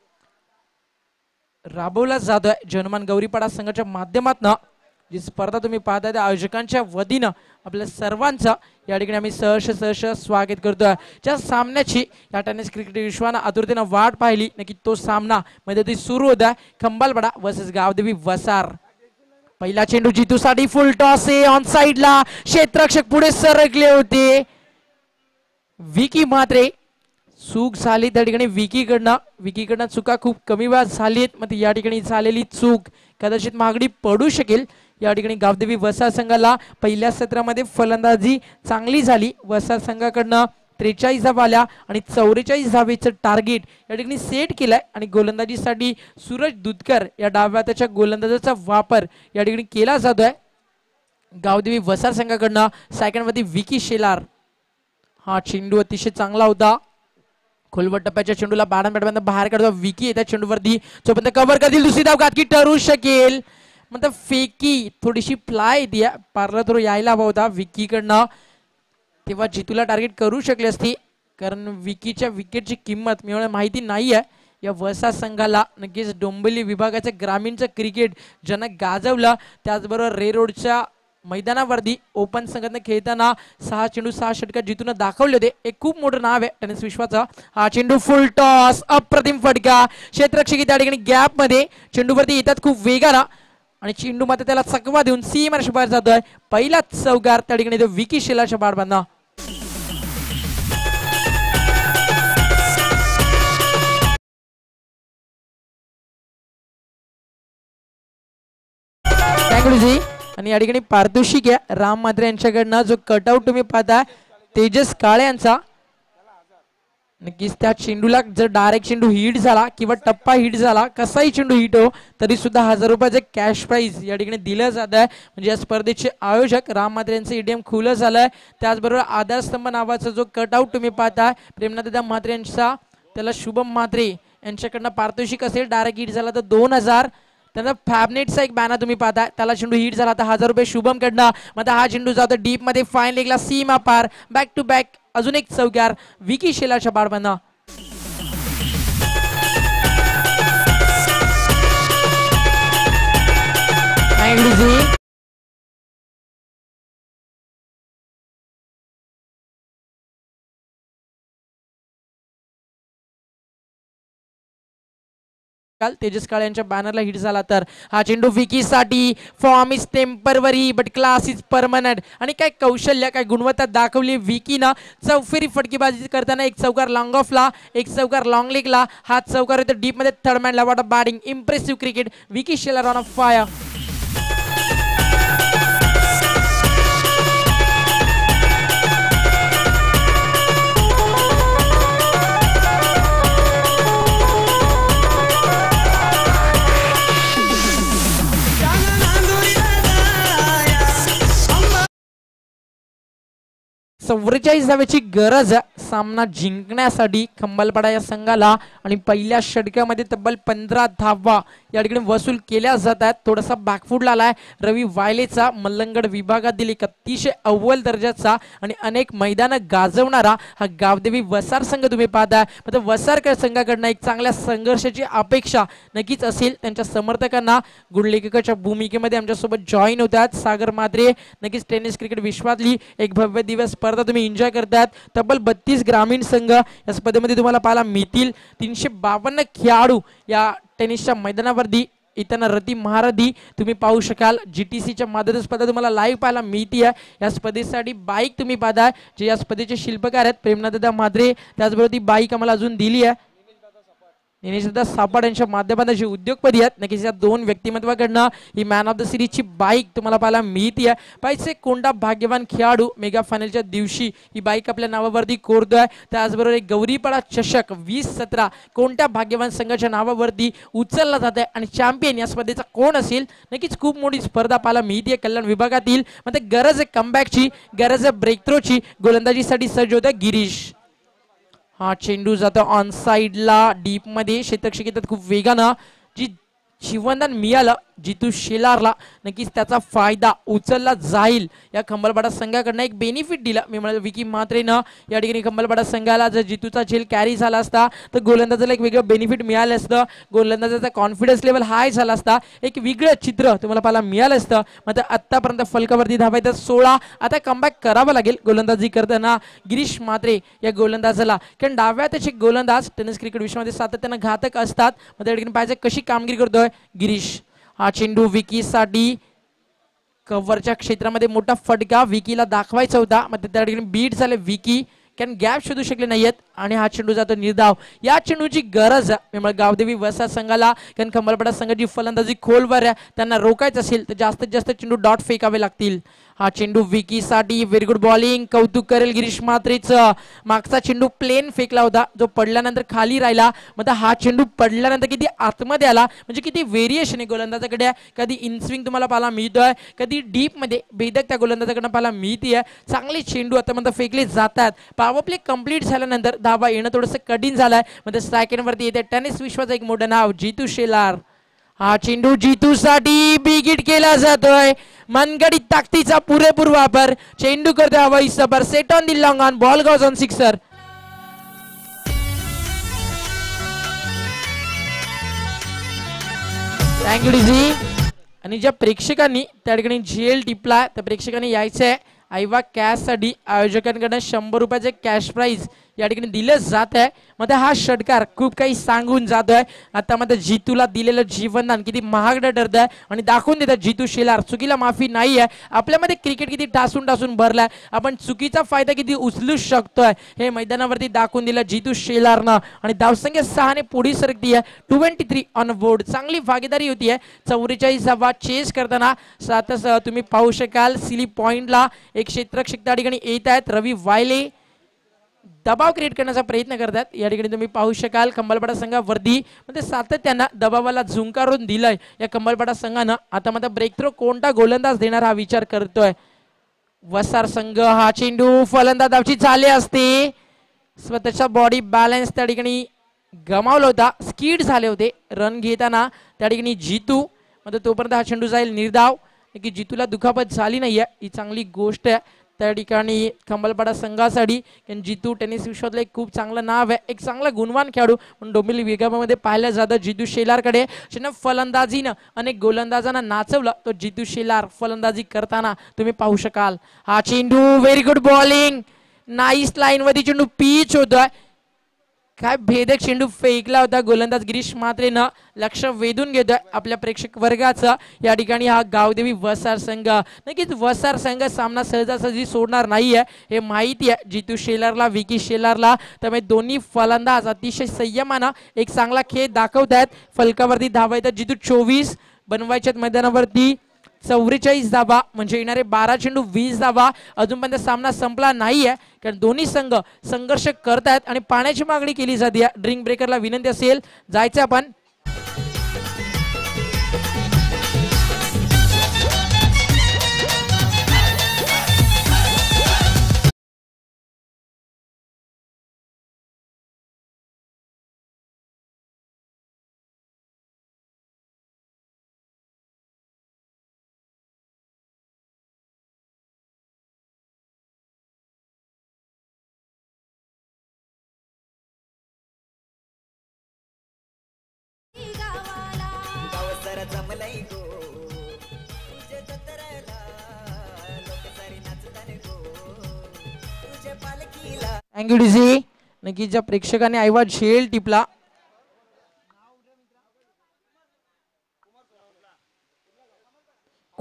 राबवला जातोय जनमान गौरीपाडा संघाच्या माध्यमातून जी स्पर्धा तुम्ही पाहताय त्या आयोजकांच्या वतीनं आपल्या सर्वांचं या ठिकाणी आम्ही सहर्ष स्वागत करतोय ज्या सामन्याची या टेनिस क्रिकेट विश्वानं आतुरतेनं वाट पाहिली नक्की तो सामना मध्ये ती सुरू होता खंबालपाडा वर्सेस गावदेवी वसार पहिला चेंडू जितूसाठी फुल टॉस आहे ऑन साइडला क्षेत्ररक्षक पुढे सरकले होते विकी मात्रे चूक झाली त्या ठिकाणी विकीकडनं चुका खूप कमी वेळात झालीत मग या ठिकाणी झालेली चूक कदाचित महागडी पडू शकेल या ठिकाणी गावदेवी वसार संघाला पहिल्या सत्रामध्ये फलंदाजी चांगली झाली वसार संघाकडनं 43 धावा आल्या आणि 44 धावेचं टार्गेट या ठिकाणी सेट केलंय आणि गोलंदाजीसाठी सूरज दुधकर या डाव्या त्याच्या गोलंदाजाचा वापर या ठिकाणी केला जातोय गावदेवी वसार संघाकडनं सेकंड मध्ये विकी शेलार हा चेंडू अतिशय चांगला होता खोलवट टप्प्याच्या चेंडूला बॅटमॅन बाहेर काढतो विकी येत्या चेंडूवरती जोपर्यंत कव्हर करतील दुसरी धाव घातकी ठरू शकेल मतलब फेकी थोडीशी फ्लाय येते पार्लर थ्रो यायला हवा होता विकीकडनं तेव्हा जितूला टार्गेट करू शकले असती कारण विकीच्या विकेटची किंमत मिळवणं माहिती नाही आहे या वसा संघाला नक्कीच डोंबिवली विभागाचं ग्रामीणचं क्रिकेट ज्यानं गाजवलं त्याचबरोबर रे रोडच्या मैदानावरती ओपन संघाने खेळताना 6 चेंडू 6 षटकार जितून दाखवले होते एक खूप मोठं नाव आहे टेनिस विश्वाचा हा चेंडू फुल टॉस अप्रतिम फटका क्षेत्ररक्षक त्या ठिकाणी गॅप मध्ये चेंडूवरती येतात खूप वेगाला आणि चेंडू मात्र त्याला चकवा देऊन सीमारेषे बाहेर जातोय पहिलाच चौकार त्या ठिकाणी तो विकी शेलारच्या बाडबांना जी आणि या ठिकाणी पारितोषिक आहे राम मात्रे यांच्याकडनं जो कटआउट तुम्ही पाहताय तेजस काळे यांचा नक्कीच त्या चेंडूला जर डायरेक्ट चेंडू हिट झाला किंवा टप्पा हिट झाला कसाही चेंडू हिट हो तरी सुद्धा 1000 रुपयाचे कॅश प्राइज या ठिकाणी दिलं जात आहे म्हणजे या स्पर्धेचे आयोजक राम मात्रे यांचं ईडीएम खुलं झालंय त्याचबरोबर आधारस्तंभ नावाचा जो कटआउट तुम्ही पाहताय प्रेमनाथ म्हात्रे यांचा त्याला शुभम म्हात्रे यांच्याकडनं पारितोषिक असेल डायरेक्ट हिट झाला तर 2000 त्यानंतर फॅबनेटचा एक बॅनर तुम्ही पाहताय त्याला चेंडू हिट झाला तर 1000 रुपये शुभम कडनं मग हा चेंडू जातो डीप मध्ये फाईन लेगला सीमा पार बॅक टू बॅक अजून एक चौकार विकी शेलारच्या बाडबांना तेजस काळे यांच्या बॅनरला हिट झाला तर हा चेंडू विकी साठी form is temporary but class is permanent आणि काय कौशल्य काय गुणवत्ता दाखवली विकीनं चौफेरी फटकेबाजी करताना एक चौकार लॉंग ऑफला एक चौकार लॉंग लेगला हा चौकार येतो डीप मध्ये थर्ड मॅनला what a batting impressive cricket Vicky Shelar on a fire चव्वेचाळीस धावेची गरज सामना जिंकण्यासाठी खंबालपाडा या संघाला आणि पहिल्या षटकामध्ये तब्बल 15 धावा या ठिकाणी वसूल केल्या जात आहेत थोडासा बॅकफूट आलाय रवी वायलेचा मल्लंगड विभागात दिली अतिशय अव्वल दर्जाचा आणि अनेक मैदान गाजवणारा हा गावदेवी वसार संघ तुम्ही पाहताय मतलब वसार संघाकडनं एक चांगल्या संघर्षाची अपेक्षा नक्कीच असेल त्यांच्या समर्थकांना गुणलेखकाच्या भूमिकेमध्ये आमच्यासोबत जॉईन होतात सागर मात्रे नक्कीच टेनिस क्रिकेट विश्वातली एक भव्य दिवस स्पर्धा तुम्ही एन्जॉय करतात तब्बल 32 ग्रामीण संघ या स्पर्धेमध्ये तुम्हाला पाहायला मिळतील 352 खेळाडू या टेनिसच्या मैदानावरती इथं रती महारथी तुम्ही पाहू शकाल. GTCच्या माध्यमातून स्पर्धा तुम्हाला लाईव्ह पाहायला मिळते. या स्पर्धेसाठी बाईक तुम्ही पाहताय जे या स्पर्धेचे शिल्पकार आहेत प्रेमनाथदा म्हात्रे. त्याचबरोबर ती बाईक आम्हाला अजून दिली आहे निलेशदा सापड यांच्या माध्यमातून जी उद्योगपती आहेत. नक्कीच या दोन व्यक्तिमत्वाकडनं ही मॅन ऑफ द सिरीजची बाईक तुम्हाला पाहायला मिळते. पाहिजे कोणता भाग्यवान खेळाडू मेगा फायनलच्या दिवशी ही बाईक आपल्या नावावरती कोरतोय. त्याचबरोबर एक गौरीपाडा चषक 2017 कोणत्या भाग्यवान संघाच्या नावावरती उचलला जात आहे आणि चॅम्पियन या स्पर्धेचा कोण असेल. नक्कीच खूप मोठी स्पर्धा पाहायला मिळते कल्याण विभागातील. मग गरज आहे कमबॅकची, गरज आहे ब्रेक थ्रोची. गोलंदाजीसाठी सज्ज होता गिरीश. हा चेंडू जातो ऑन साइडला डीप मध्ये. क्षेत्ररक्षक येतात खूप वेगानं. जी जीवनदान मिळालं जितू शेलारला नक्कीच त्याचा फायदा उचलला जाईल. या खंबालपाडा संघाकडनं एक बेनिफिट दिला मी म्हणाल विकी म्हात्रेनं. या ठिकाणी खंबालपाडा संघाला जर जितूचा झेल कॅरी झाला असता तर गोलंदाजाला एक वेगळं बेनिफिट मिळालं असतं. गोलंदाजाचा कॉन्फिडन्स लेवल हाय झाला असता. एक वेगळं चित्र तुम्हाला पाहायला मिळालं असतं. मात्र आतापर्यंत फलकावरती धावायचं 16. आता कमबॅक करावं लागेल गोलंदाजी करताना गिरीश म्हात्रे या गोलंदाजाला. कारण डाव्या त्याचे गोलंदाज टेनिस क्रिकेट विश्वामध्ये सातत्यानं घातक असतात. मग त्या ठिकाणी पाहिजे कशी कामगिरी करतोय गिरीश. हा चेंडू विकीसाठी कव्हरच्या क्षेत्रामध्ये मोठा फटका विकीला दाखवायचा होता. मग त्या ठिकाणी बीट झाले विकी कारण गॅप शोधू शकले नाहीयेत आणि हा चेंडू जातो निर्धाव. या चेंडूची गरज आहे गावदेवी वसा संघाला. कारण खंबालपाडा संघाची फलंदाजी खोलवर आहे. त्यांना रोखायचं असेल तर जास्तीत जास्त चेंडू डॉट फेकावे लागतील. हा चेंडू विकीसाठी व्हेरी गुड बॉलिंग. कौतुक करेल गिरीश म्हात्रेचं. मागचा चेंडू प्लेन फेकला होता जो पडल्यानंतर खाली राहिला. मग हा चेंडू पडल्यानंतर किती आतमध्ये आला म्हणजे किती व्हेरिएशन आहे गोलंदाजाकडे. कधी इनस्विंग तुम्हाला पाहायला मिळतोय कधी डीप मध्ये भेदक त्या गोलंदाजाकडनं पाहायला मिळते. चांगले चेंडू आतापर्यंत फेकले जातात. पॉवर प्ले कंप्लीट झाल्यानंतर धावा येणं थोडंसं कठीण झालंय. मग स्ट्रायकरवरती येते टेनिस विश्वाचं एक मोठं नाव जितू शेलार. हा चेंडू जितूसाठी बिगिट केला जातोय. मनगडीत ताकदीचा पुरेपूर वापर. चेंडू करतोय हवाई सफर. Set on the long on ball goes on sixer. Thank you DJ. आणि ज्या प्रेक्षकांनी त्या ठिकाणी झेल टिपला त्या प्रेक्षकांनी यायचंय आयवा कॅश साठी. आयोजकांकडून 100 रुपयाचे कॅश प्राइज या ठिकाणी दिलं जात आहे. मध्ये हा षटकार खूप काही सांगून जातोय. आता मध्ये जितूला दिलेलं जीवनदान किती महागडं ठरत आहे आणि दाखवून देतात जितू शेलार चुकीला माफी नाही आहे. आपल्यामध्ये क्रिकेट किती टासून टासून भरलाय. आपण चुकीचा फायदा किती उचलू शकतोय हे मैदानावरती दाखवून दिलं जितू शेलारनं. आणि धावसंख्या 6 ने पुढे सरकती आहे. 23 ऑन बोर्ड. चांगली भागीदारी होती आहे. 44 धावा चेस करताना. सातच तुम्ही पाहू शकाल सिली पॉइंटला एक क्षेत्ररक्षक त्या ठिकाणी येत आहेत. रवी वायले दबाव क्रिएट करण्याचा प्रयत्न करतात. या ठिकाणी तुम्ही पाहू शकाल खंबालपाडा संघावरती म्हणजे सातत्यानं दबावाला झुंकारून दिलंय या खंबालपाडा संघानं. आता मात्र ब्रेक थ्रो कोणता गोलंदाज देणार हा विचार करतोय वसार संघ. हा चेंडू फलंदाजाची झाले असते. स्वतःचा बॉडी बॅलन्स त्या ठिकाणी गमावला होता. स्किड झाले होते रन घेताना त्या ठिकाणी जितू. मात्र तोपर्यंत हा चेंडू जाईल निर्धाव. की जितूला दुखापत झाली नाहीये ही चांगली गोष्ट आहे त्या ठिकाणी खंबालपाडा संघासाठी. कारण जितू टेनिस विश्वातलं एक खूप चांगलं नाव आहे. एक चांगला गुणवान खेळाडू म्हणून डोंबिवली विभागामध्ये पाहिलं जातं जितू शेलारकडे. फलंदाजीनं अनेक गोलंदाजांना नाचवलं तो जितू शेलार फलंदाजी करताना तुम्ही पाहू शकाल. हा चेंडू very good bowling. Nice line वरती चेंडू पिच होतोय. काय भेदक चेंडू फेकला होता गोलंदाज गिरीश म्हात्रेनं. लक्ष वेधून घेतोय आपल्या प्रेक्षक वर्गाचं. या ठिकाणी हा गावदेवी वसार संघ. नक्कीच वसार संघ सामना सहजासहजी सोडणार नाहीये हे माहिती आहे जितू शेलारला विकी शेलारला. त्यामुळे दोन्ही फलंदाज अतिशय संयमानं एक चांगला खेळ दाखवत आहेत. फलकावरती धावा येतात जितू 24 बनवायच्यात मैदानावरती 44 धावा म्हणजे येणारे 12 चेंडू 20 धावा. अजूनपर्यंत सामना संपला नाहीये कारण दोन्ही संघ संघर्ष करतायत आणि पाण्याची मागणी केली जाते. ड्रिंक ब्रेकरला विनंती असेल जायचं आपण. Thank you DC. नक्की ज्या प्रेक्षकांनी आयवा झेल टिपला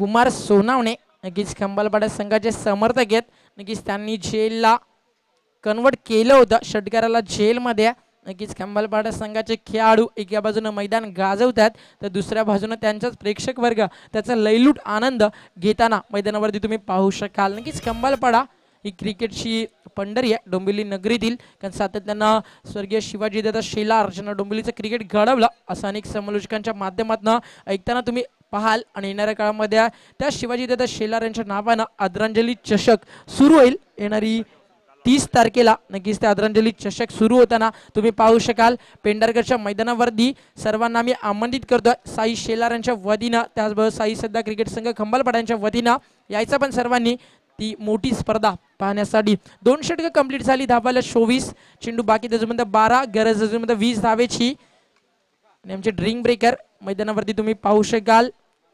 कुमार सोनावणे नक्कीच खंबालपाडा संघाचे समर्थक आहेत. नक्कीच त्यांनी जेलला कन्वर्ट केलं होतं, षटकाराला जेलमध्ये. नक्कीच खंबालपाडा संघाचे खेळाडू एका बाजूनं मैदान गाजवतात तर दुसऱ्या बाजूनं त्यांचाच प्रेक्षक वर्ग त्याचा लयलूट आनंद घेताना मैदानावरती तुम्ही पाहू शकाल. नक्कीच खंबालपाडा ही क्रिकेटची पंढरी आहे डोंबिवली नगरीतील, कारण सातत्यानं स्वर्गीय शिवाजीदादा शेलार ज्यांना डोंबिवलीचं क्रिकेट घडवलं असं अनेक समालोचकांच्या माध्यमातून ऐकताना तुम्ही पाहाल. आणि येणाऱ्या काळामध्ये त्या शिवाजीदादा शेलार यांच्या नावानं आदरांजली चषक सुरू होईल. येणारी 30 तारखेला नक्कीच त्या आदरांजली चषक सुरू होताना तुम्ही पाहू शकाल. पेंढारकरच्या मैदानावरती सर्वांना मी आमंत्रित करतोय साई शेलार यांच्या वतीनं, त्याचबरोबर साई सध्या क्रिकेट संघ खंबालपाडा यांच्या वतीनं यायचं पण सर्वांनी. ती मोठी स्पर्धा पाहण्यासाठी 2 षटकं कंप्लीट झाली, धावायला 24, चेंडू बाकी त्याच्यामध्ये 12, गरज त्याच्यामध्ये 20 धावेची. आणि आमचे ड्रिंक ब्रेकर मैदानावरती तुम्ही पाहू शकाल.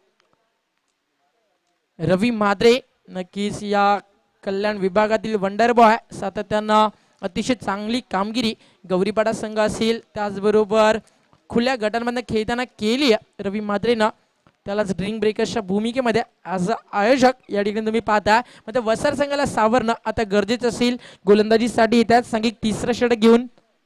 रवी म्हात्रे नक्कीच या कल्याण विभागातील वंडर बॉय, सातत्यानं अतिशय चांगली कामगिरी गौरीपाडा संघ असेल त्याचबरोबर खुल्या गटांमध्ये खेळताना केली आहे रवी म्हात्रेनं. त्यालाच ड्रिंक ब्रेकर्सच्या भूमिकेमध्ये ॲज अ आयोजक या ठिकाणी तुम्ही पाहता. मग वसार संघाला सावरणं आता गरजेचं असेल. गोलंदाजीसाठी येतात सांघिक 3रं षटक घेऊन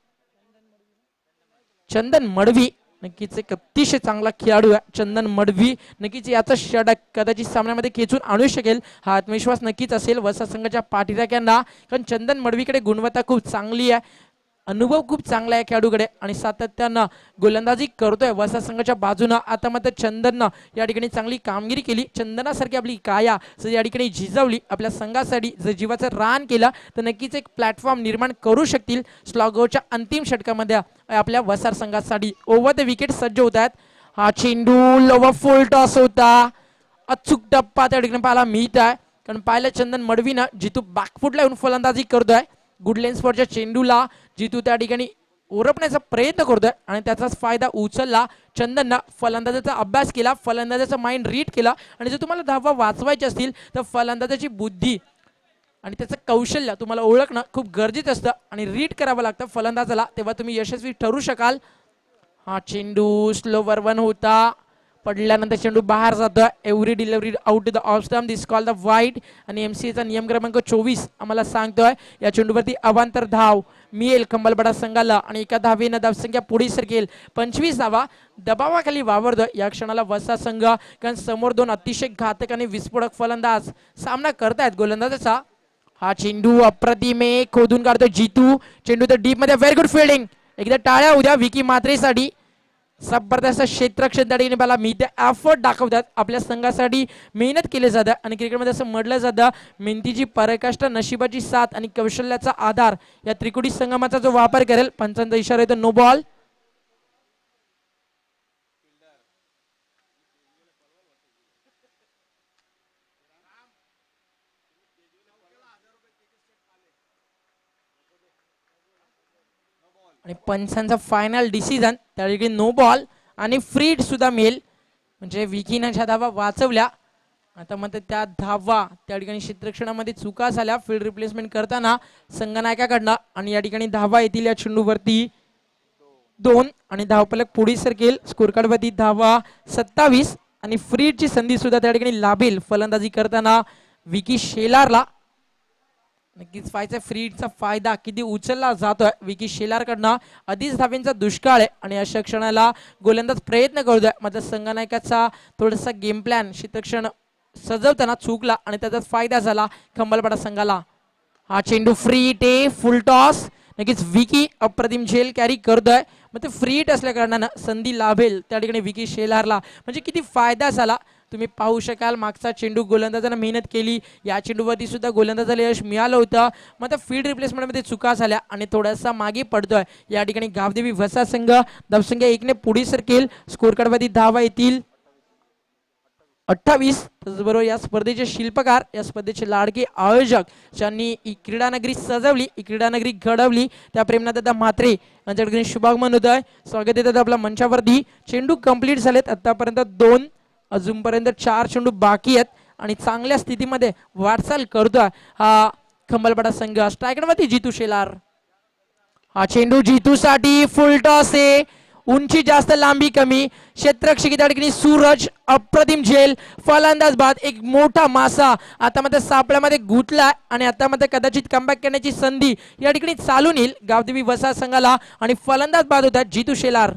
चंदन मडवी, नक्कीच एक अतिशय चांगला खेळाडू आहे चंदन मडवी. नक्कीच याचा षटक कदाचित सामन्यामध्ये खेचून आणू शकेल हा आत्मविश्वास नक्कीच असेल वसार संघाच्या पाठीराख्यांना, कारण चंदन मडवीकडे गुणवत्ता खूप चांगली आहे, अनुभव खूप चांगला आहे खेळाडूकडे आणि सातत्यानं गोलंदाजी करतोय वसार संघाच्या बाजूनं. आता मात्र चंदननं या ठिकाणी चांगली कामगिरी केली. चंदनासारखी आपली काया जर या ठिकाणी झिजवली, आपल्या संघासाठी जर जीवाचं रान केलं तर नक्कीच एक प्लॅटफॉर्म निर्माण करू शकतील स्लॉगोच्या अंतिम षटकामध्ये आपल्या वसार संघासाठी. ओव्हर द विकेट सज्ज होत आहेत. हा चेंडू लोवर फुल टॉस होता, अचूक टप्पा त्या ठिकाणी पाहायला मिळत आहे, कारण पाहिलं चंदन मडवीनं जितू बॅकफुटला येऊन फलंदाजी करतोय. गुड लेन्सवरच्या चेंडूला जितू त्या ठिकाणी ओरपण्याचा प्रयत्न करतोय आणि त्याचाच फायदा उचलला. चंदननं फलंदाजाचा अभ्यास केला, फलंदाजाचा माइंड रीड केला आणि जर तुम्हाला धावा वाचवायची असतील तर फलंदाजाची बुद्धी आणि त्याचं कौशल्य तुम्हाला ओळखणं खूप गरजेचं असतं आणि रीड करावं लागतं फलंदाजाला, तेव्हा तुम्ही यशस्वी ठरू शकाल. हा चेंडू स्लोवर 1 होता, पडल्यानंतर चेंडू बाहेर जातोय. Every delivery out the off stump this call the wide. आणि MCAचा नियम क्रमांक 24 आम्हाला सांगतोय या चेंडूवरती अवांतर धाव मिळेल खंबालपाडा संघाला आणि एका धावेनं धावसंख्या पुढे सरकेल. 25 धावा दबावाखाली वावरतोय या क्षणाला वसा संघ, कारण समोर 2 अतिशय घातक आणि विस्फोटक फलंदाज सामना करतायत गोलंदाजाचा. हा चेंडू अप्रतिमे खोदून काढतोय जितू, चेंडू तर डीप मध्ये. व्हेरी गुड फिल्डिंग, एकदा टाळ्या उद्या विकी म्हात्रेसाठी. जबरदस्त क्षेत्ररक्षण त्या ठिकाणी मला मी ते एफर्ट दाखवतात, आपल्या संघासाठी मेहनत केली जातं आणि क्रिकेटमध्ये असं म्हटलं जातं मेहनतीची पराकाष्ठा, नशिबाची साथ आणि कौशल्याचा आधार या त्रिकुटी संगमाचा जो वापर करेल. पंचांचा इशारा येतो नो बॉल. आणि पंचांचा फायनल डिसिजन त्या ठिकाणी नो बॉल आणि फ्री सुद्धा मिळेल, म्हणजे विकीनं ज्या धावा वाचवल्या आता मग त्या धावा त्या ठिकाणी क्षेत्ररक्षणामध्ये चुका झाल्या फील्ड रिप्लेसमेंट करताना संघनायकाकडनं आणि या ठिकाणी धावा येतील या चेंडूवरती 2 आणि धावफलक पुढे सरकेल. स्कोर कार्ड वरती धावा 27 आणि फ्रीडची संधी सुद्धा त्या ठिकाणी लाभेल फलंदाजी करताना विकी शेलारला. नक्कीच फायचा फ्रीडचा फायदा किती उचलला जातोय विकी शेलारकडनं. आधीच धावेंचा दुष्काळ आहे आणि अशा क्षणाला गोलंदाज प्रयत्न करतोय, मात्र संघनायकाचा थोडासा गेम प्लॅन क्षेत्ररक्षण सजवताना चुकला आणि त्याचाच फायदा झाला खंबालपाडा संघाला. हा चेंडू फ्री टे फुल टॉस, नक्कीच विकी अप्रतिम झेल कॅरी करतोय, मग ते फ्री हिट असल्या कारणानं संधी लाभेल त्या ठिकाणी विकी शेलारला. म्हणजे किती फायदा झाला तुम्ही पाहू शकाल. मागचा चेंडू गोलंदाजानं मेहनत केली, या चेंडूवरती सुद्धा गोलंदाजाला यश मिळालं होतं, मग त्या फील्ड रिप्लेसमेंटमध्ये चुका झाल्या आणि थोडासा मागे पडतोय या ठिकाणी गावदेवी वसा संघ. धावसंख्या 1 ने पुढे सरकेल. स्कोर कार्डवरती धावा येतील 28. त्याचबरोबर या स्पर्धेचे शिल्पकार, या स्पर्धेचे लाडके आयोजक ज्यांनी ही क्रीडानगरी सजवली, ही क्रीडानगरी घडवली, त्या प्रेमनाथदादा म्हात्रे यांच्याकडे शुभागमन होत आहे. स्वागत येतात आपल्या मंचावरती. चेंडू कंप्लीट झालेत आतापर्यंत 2, अजूनपर्यंत 4 चेंडू बाकी आहेत आणि चांगल्या स्थितीमध्ये वाटचाल करतोय हा खंबालपाडा संघ. स्ट्रायकरवरती जितू शेलार. हा चेंडू जितूसाठी फुल टॉस आहे, उंची जास्त लांबी कमी. क्षेत्ररक्षक त्या ठिकाणी सूरज अप्रतिम झेल. फलंदाज बाद एक मोठा मासा आता मध्ये सापळ्यामध्ये गुंतला आणि आता मध्ये कदाचित कमबॅक करण्याची संधी या ठिकाणी चालून येईल गावदेवी वसार संघाला. आणि फलंदाज बाद होतात जितू शेलार.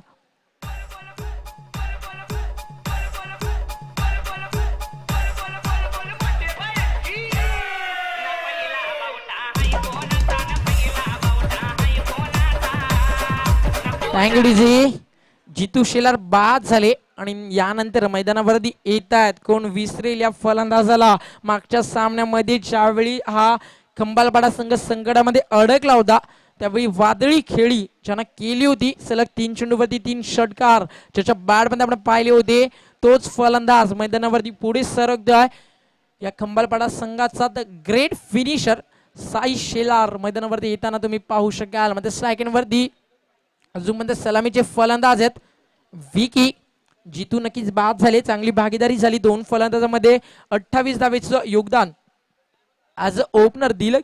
जितू शेलार बाद झाले आणि यानंतर मैदानावरती येत आहेत. कोण विसरेल या फलंदाजाला. मागच्या सामन्यामध्ये ज्यावेळी हा खंबालपाडा संघ संकटामध्ये अडकला होता त्यावेळी वादळी खेळी ज्यानं केली होती सलग 3 चेंडूवरती 3 षटकार ज्याच्या बॅटमध्ये आपण पाहिले होते तोच फलंदाज मैदानावरती पुढे सरकतोय. या खंबालपाडा संघाचा the great finisher Sai Shelar मैदानावरती येताना तुम्ही पाहू शकाल. मध्ये सेकंडवरती अजूनपर्यंत सलामीचे फलंदाज आहेत विकी. जितू नक्कीच बाद झाले. चांगली भागीदारी झाली 2 फलंदाजांमध्ये. 28 धावेचं योगदान आज ओपनर दिलं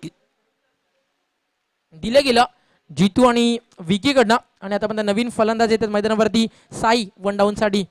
गेलं जितू आणि विकी कडनं. आणि आता पण नवीन फलंदाज येतात मैदानावरती साई 1 डाऊन साठी.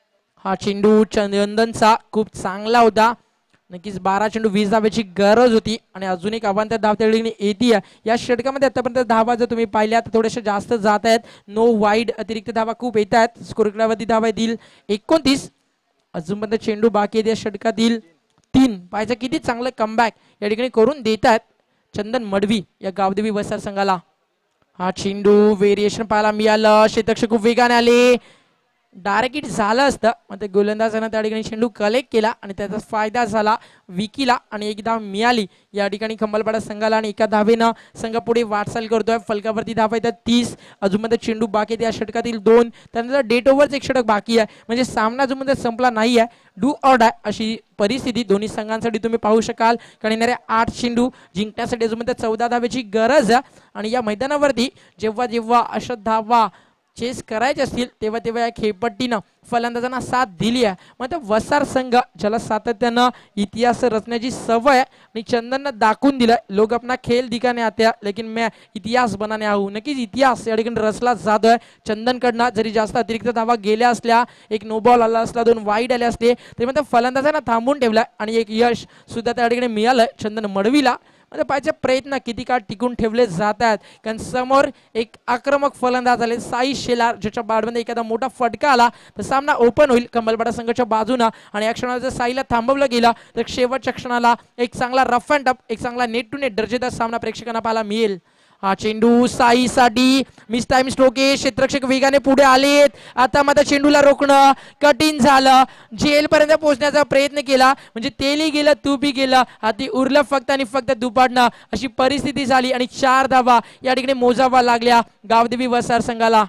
हा चेंडू चंदनचा खूप चांगला होता. नक्कीच 12 चेंडू 20 धावेची गरज होती आणि अजून एक आव्हान त्या धावत्याने येते. या षटकामध्ये आतापर्यंत धावा जर तुम्ही पाहिल्या तर थोडेसे जास्त जात आहेत. नो वाईड अतिरिक्त धावा खूप येत आहेत. स्कोरवरती धावा येतील 29. अजूनपर्यंत चेंडू बाकी आहेत या षटकातील 3. पाहायचं किती चांगलं कमबॅक या ठिकाणी करून देत आहेत चंदन मडवी या गावदेवी वसार संघाला. हा चेंडू व्हेरिएशन पाहायला मिळालं. क्षेत्ररक्षक खूप वेगाने आले. डायरेक्ट हिट झालं असतं मग गोलंदाजानं त्या ठिकाणी चेंडू कलेक्ट केला आणि त्याचा फायदा झाला विकीला आणि एक धाव मिळाली या ठिकाणी खंबालपाडा संघाला. आणि एका धावेनं संघ पुढे वाटचाल करतोय. फलकावरती धावा येतात 30. अजूनमध्ये चेंडू बाकी या षटकातील 2. त्यानंतर डेट ओव्हरचं एक षटक बाकी आहे म्हणजे सामना अजूनमध्ये संपला नाही आहे. डू ऑर डाय अशी परिस्थिती दोन्ही संघांसाठी तुम्ही पाहू शकाल. कारण येणारे 8 चेंडू जिंकण्यासाठी अजूनमध्ये 14 धावेची गरज आहे. आणि या मैदानावरती जेव्हा जेव्हा अशा धावा चेस करायचे असतील तेव्हा तेव्हा या खेळपट्टीनं फलंदाजांना साथ दिली आहे. मग वसार संघ ज्याला सातत्यानं इतिहास रचण्याची सवय आहे आणि चंदननं दाखवून दिलाय लोक अपना खेळ दिखाने आते हैं लेकिन मैं इतिहास बनाने आऊ. नक्कीच इतिहास या ठिकाणी रचला जातोय चंदनकडनं. जरी जास्त अतिरिक्त धावा गेल्या असल्या एक नो बॉल आला असला 2 वाईड आले असले तरी मग फलंदाजांना थांबून ठेवलाय आणि एक यश सुद्धा त्या ठिकाणी मिळालंय चंदन मडवीला. म्हणजे पाहिजे प्रयत्न किती काळ टिकून ठेवले जात आहेत कारण समोर एक आक्रमक फलंदाज आले साई शेलार ज्याच्या बॅटमध्ये एखादा मोठा फटका आला तर सामना ओपन होईल खंबालपाडा संघाच्या बाजूनं. आणि या क्षणाला जर साईला थांबवलं गेलं तर शेवटच्या क्षणाला एक चांगला रफ अँड टफ एक चांगला नेट टू नेट दर्जेदार सामना प्रेक्षकांना पाहायला मिळेल. हा चेंडू साईसाठी मिस टाइम स्ट्रोके. क्षेत्ररक्षक वेगाने पुढे आलेत. आता मात्र चेंडूला रोखणं कठीण झालं. जेल पर्यंत पोहोचण्याचा प्रयत्न केला म्हणजे तेली गेलं तू बी गेलं. हाती उरलं फक्त आणि फक्त दुपाडणं अशी परिस्थिती झाली आणि 4 धावा या ठिकाणी मोजावा लागल्या गावदेवी वसार संघाला.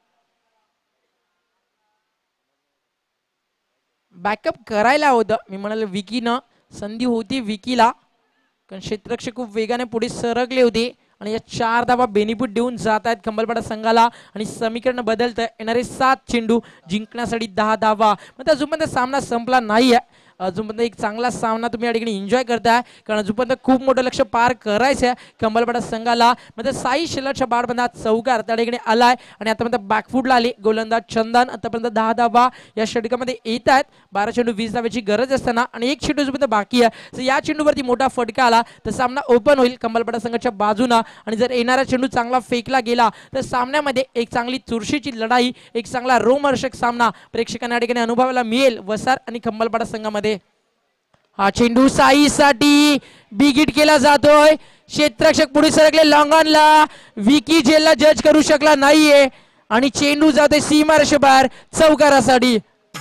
बॅकअप करायला होतं मी म्हणाल विकीनं. संधी होती विकीला कारण क्षेत्ररक्षक खूप वेगाने पुढे सरकले होते आणि या 4 धावा बेनिफिट देऊन जात आहेत खंबालपाडा संघाला. आणि समीकरण बदलतं. येणारे 7 चेंडू जिंकण्यासाठी 10 धावा. मग अजूनपर्यंत सामना संपला नाही आहे. अजूनपर्यंत एक चांगला सामना तुम्ही या ठिकाणी एन्जॉय करताय कारण अजूनपर्यंत खूप मोठं लक्ष पार करायचं आहे खंबालपाडा संघाला. म्हणजे साई शेलारच्या बॅटमध्ये चौकार त्या ठिकाणी आलाय आणि आतापर्यंत बॅकफुटला आली गोलंदाज चंदन. आतापर्यंत 10 धावा या षटकामध्ये येत आहेत. 12 चेंडू 20 धावेची गरज असताना आणि एक चेंडू अजूनपर्यंत बाकी आहे. तर या चेंडूवरती मोठा फटका आला तर सामना ओपन होईल खंबालपाडा संघाच्या बाजूनं. आणि जर येणारा चेंडू चांगला फेकला गेला तर सामन्यामध्ये एक चांगली चुरशीची लढाई एक चांगला रोमहर्षक सामना प्रेक्षकांना या ठिकाणी अनुभवायला मिळेल वसार आणि खंबालपाडा संघामध्ये. हा चेंडू साईसाठी बिग हिट केला जातोय. क्षेत्ररक्षक पुढे सरकले लॉंगॉनला. विकी जेलला जज करू शकला नाहीये आणि चेंडू जातोय सीमारेषेबाहेर चौकारासाठी.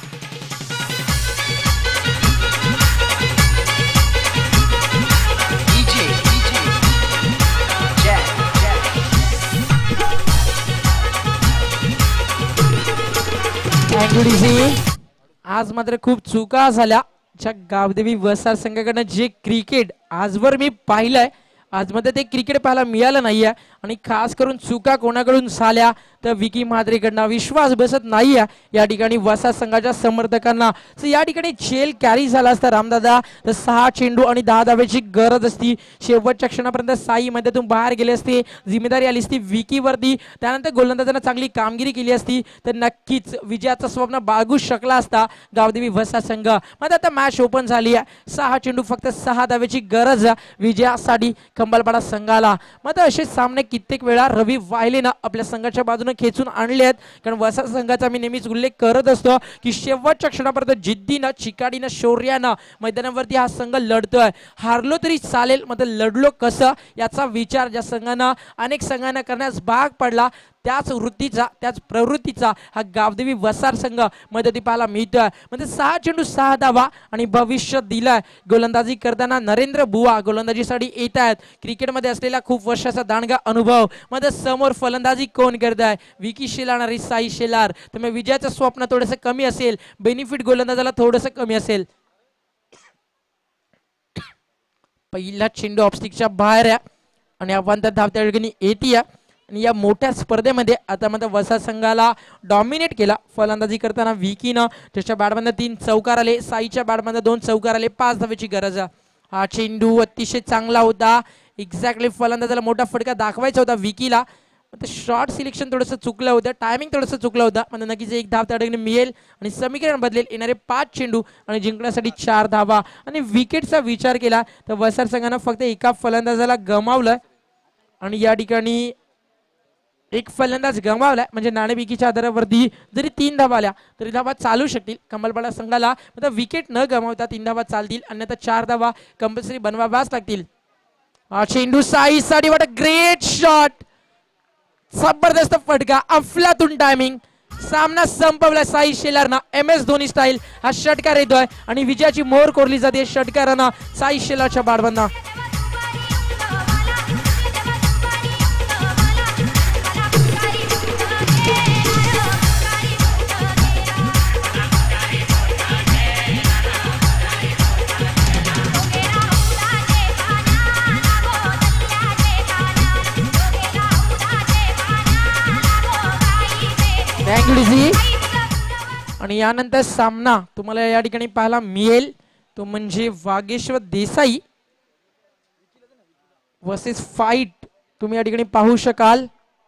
आज मात्र खूप चुका झाल्या गावदेवी वसार संघाकडनं. जे क्रिकेट आजवर मी पाहिलंय आज मध्ये ते क्रिकेट पाहायला मिळालं नाहीये आणि खास करून चुका कोणाकडून झाल्या तर विकी म्हात्रेकडनं विश्वास बसत नाही या ठिकाणी वसा संघाच्या समर्थकांना. या ठिकाणी झेल कॅरी झाला असता रामदादा तर 6 चेंडू आणि 10 धावेची गरज असती. शेवटच्या क्षणापर्यंत साई मध्यातून बाहेर गेले असते, जिम्मेदारी आली असती विकीवरती. त्यानंतर गोलंदाजांना चांगली कामगिरी केली असती तर नक्कीच विजयाचं स्वप्न बाळगू शकला असता गावदेवी वसा संघ. मात्र आता मॅच ओपन झाली आहे. 6 चेंडू फक्त 6 धावेची गरज विजयासाठी खंबालपाडा संघाला. मात्र असे सामने कित्येक वेळा रवी वाहिलेनं आपल्या संघाच्या बाजूने खेचून आणले आहेत. कारण वसा संघाचा मी नेहमीच उल्लेख करत असतो की शेवटच्या क्षणापर्यंत जिद्दीनं चिकाडीनं शौर्यानं मैदानावरती हा संघ लढतोय. हारलो तरी चालेल मात्र लढलो कसं याचा विचार ज्या संघानं अनेक संघांना करण्यास भाग पडला त्याच वृत्तीचा त्याच प्रवृत्तीचा हा गावदेवी वसार संघ मदती पाहायला मिळतोय. म्हणजे 6 चेंडू 6 धावा आणि भविष्य दिलंय. गोलंदाजी करताना नरेंद्र बुवा गोलंदाजीसाठी येत आहेत. क्रिकेटमध्ये असलेला खूप वर्षाचा दांडगा अनुभव. मध्ये समोर फलंदाजी कोण करत आहे विकी शेलार आणि साई शेलार. त्यामुळे विजयाचं स्वप्न थोडंसं कमी असेल, बेनिफिट गोलंदाजाला थोडंसं कमी असेल. पहिला चेंडू ऑफस्टिकच्या बाहेर आहे आणि अवांतर धाव त्या ठिकाणी येते. आणि या मोठ्या स्पर्धेमध्ये आता मात्र वसा संघाला डॉमिनेट केला. फलंदाजी करताना विकीनं त्याच्या बॅटमधनं 3 चौकार आले, साईच्या बॅटमधनं 2 चौकार आले, 5 धावेची गरज. हा चेंडू अतिशय चांगला होता. एक्झॅक्टली फलंदाजाला मोठा फटका दाखवायचा होता विकीला. शॉर्ट सिलेक्शन थोडंसं चुकलं होतं, टायमिंग थोडंसं चुकलं होतं. म्हणजे नक्कीच 1 धाव त्या ठिकाणी मिळेल आणि समीकरण बदलेल. येणारे 5 चेंडू आणि जिंकण्यासाठी 4 धावा. आणि विकेटचा विचार केला तर वसार संघानं फक्त एका फलंदाजाला गमावलं आणि या ठिकाणी एक फलंदाज गमावलाय. म्हणजे नाणेफेकीच्या आधारावरती जरी 3 धावा आल्या तरी धावा चालू शकतील खंबालपाडा संघाला. विकेट न गमावता 3 धावा चालतील, अन्यथा 4 धावा कंपल्सरी बनवाव्याच लागतील. हा चेंडू साईसाठी वाटत ग्रेट शॉट, जबरदस्त फटका, अफलातून टायमिंग. सामना संपवला साई शेलारना. MS धोनी स्टाईल हा षटकार येतोय आणि विजयाची मोहर कोरली जाते षटकारानं साई शेलारच्या बॅटमधनं. आणि यानंतर सामना तुम्हाला या ठिकाणी पाहायला मिळेल तो म्हणजे वागेश्वर देसाई वर्सेस फाईट तुम्ही या ठिकाणी पाहू शकाल.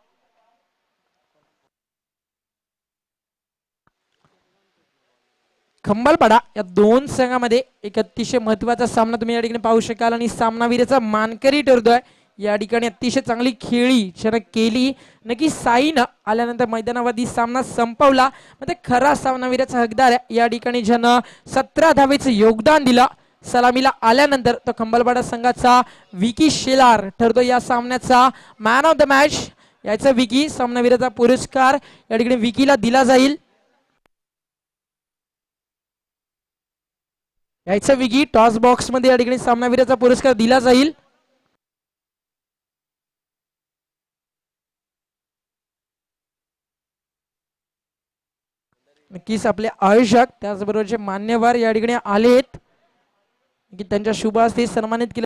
खंबालपाडा या 2 संघामध्ये एक अतिशय महत्वाचा सामना तुम्ही या ठिकाणी पाहू शकाल आणि सामनावीराचा मानकरी ठरतोय. या ठिकाणी अतिशय चांगली खेळी क्षण केली नक्की साईनं आल्यानंतर मैदानावरती सामना संपवला. म्हणजे खरा सामनावीराचा हकदार आहे या ठिकाणी ज्यानं 17 धावेचं योगदान दिलं सलामीला आल्यानंतर तो खंबालपाडा संघाचा विकी शेलार ठरतो या सामन्याचा मॅन ऑफ द मॅच. याचा विकी सामनावीराचा पुरस्कार या ठिकाणी विकीला दिला जाईल. याचा विकी टॉस बॉक्स मध्ये या ठिकाणी सामनावीराचा पुरस्कार दिला जाईल. नक्कीच आपले आयोजक त्याचबरोबरचे मान्यवर या ठिकाणी आलेत की त्यांच्या शुभ हस्ते सन्मानित केले.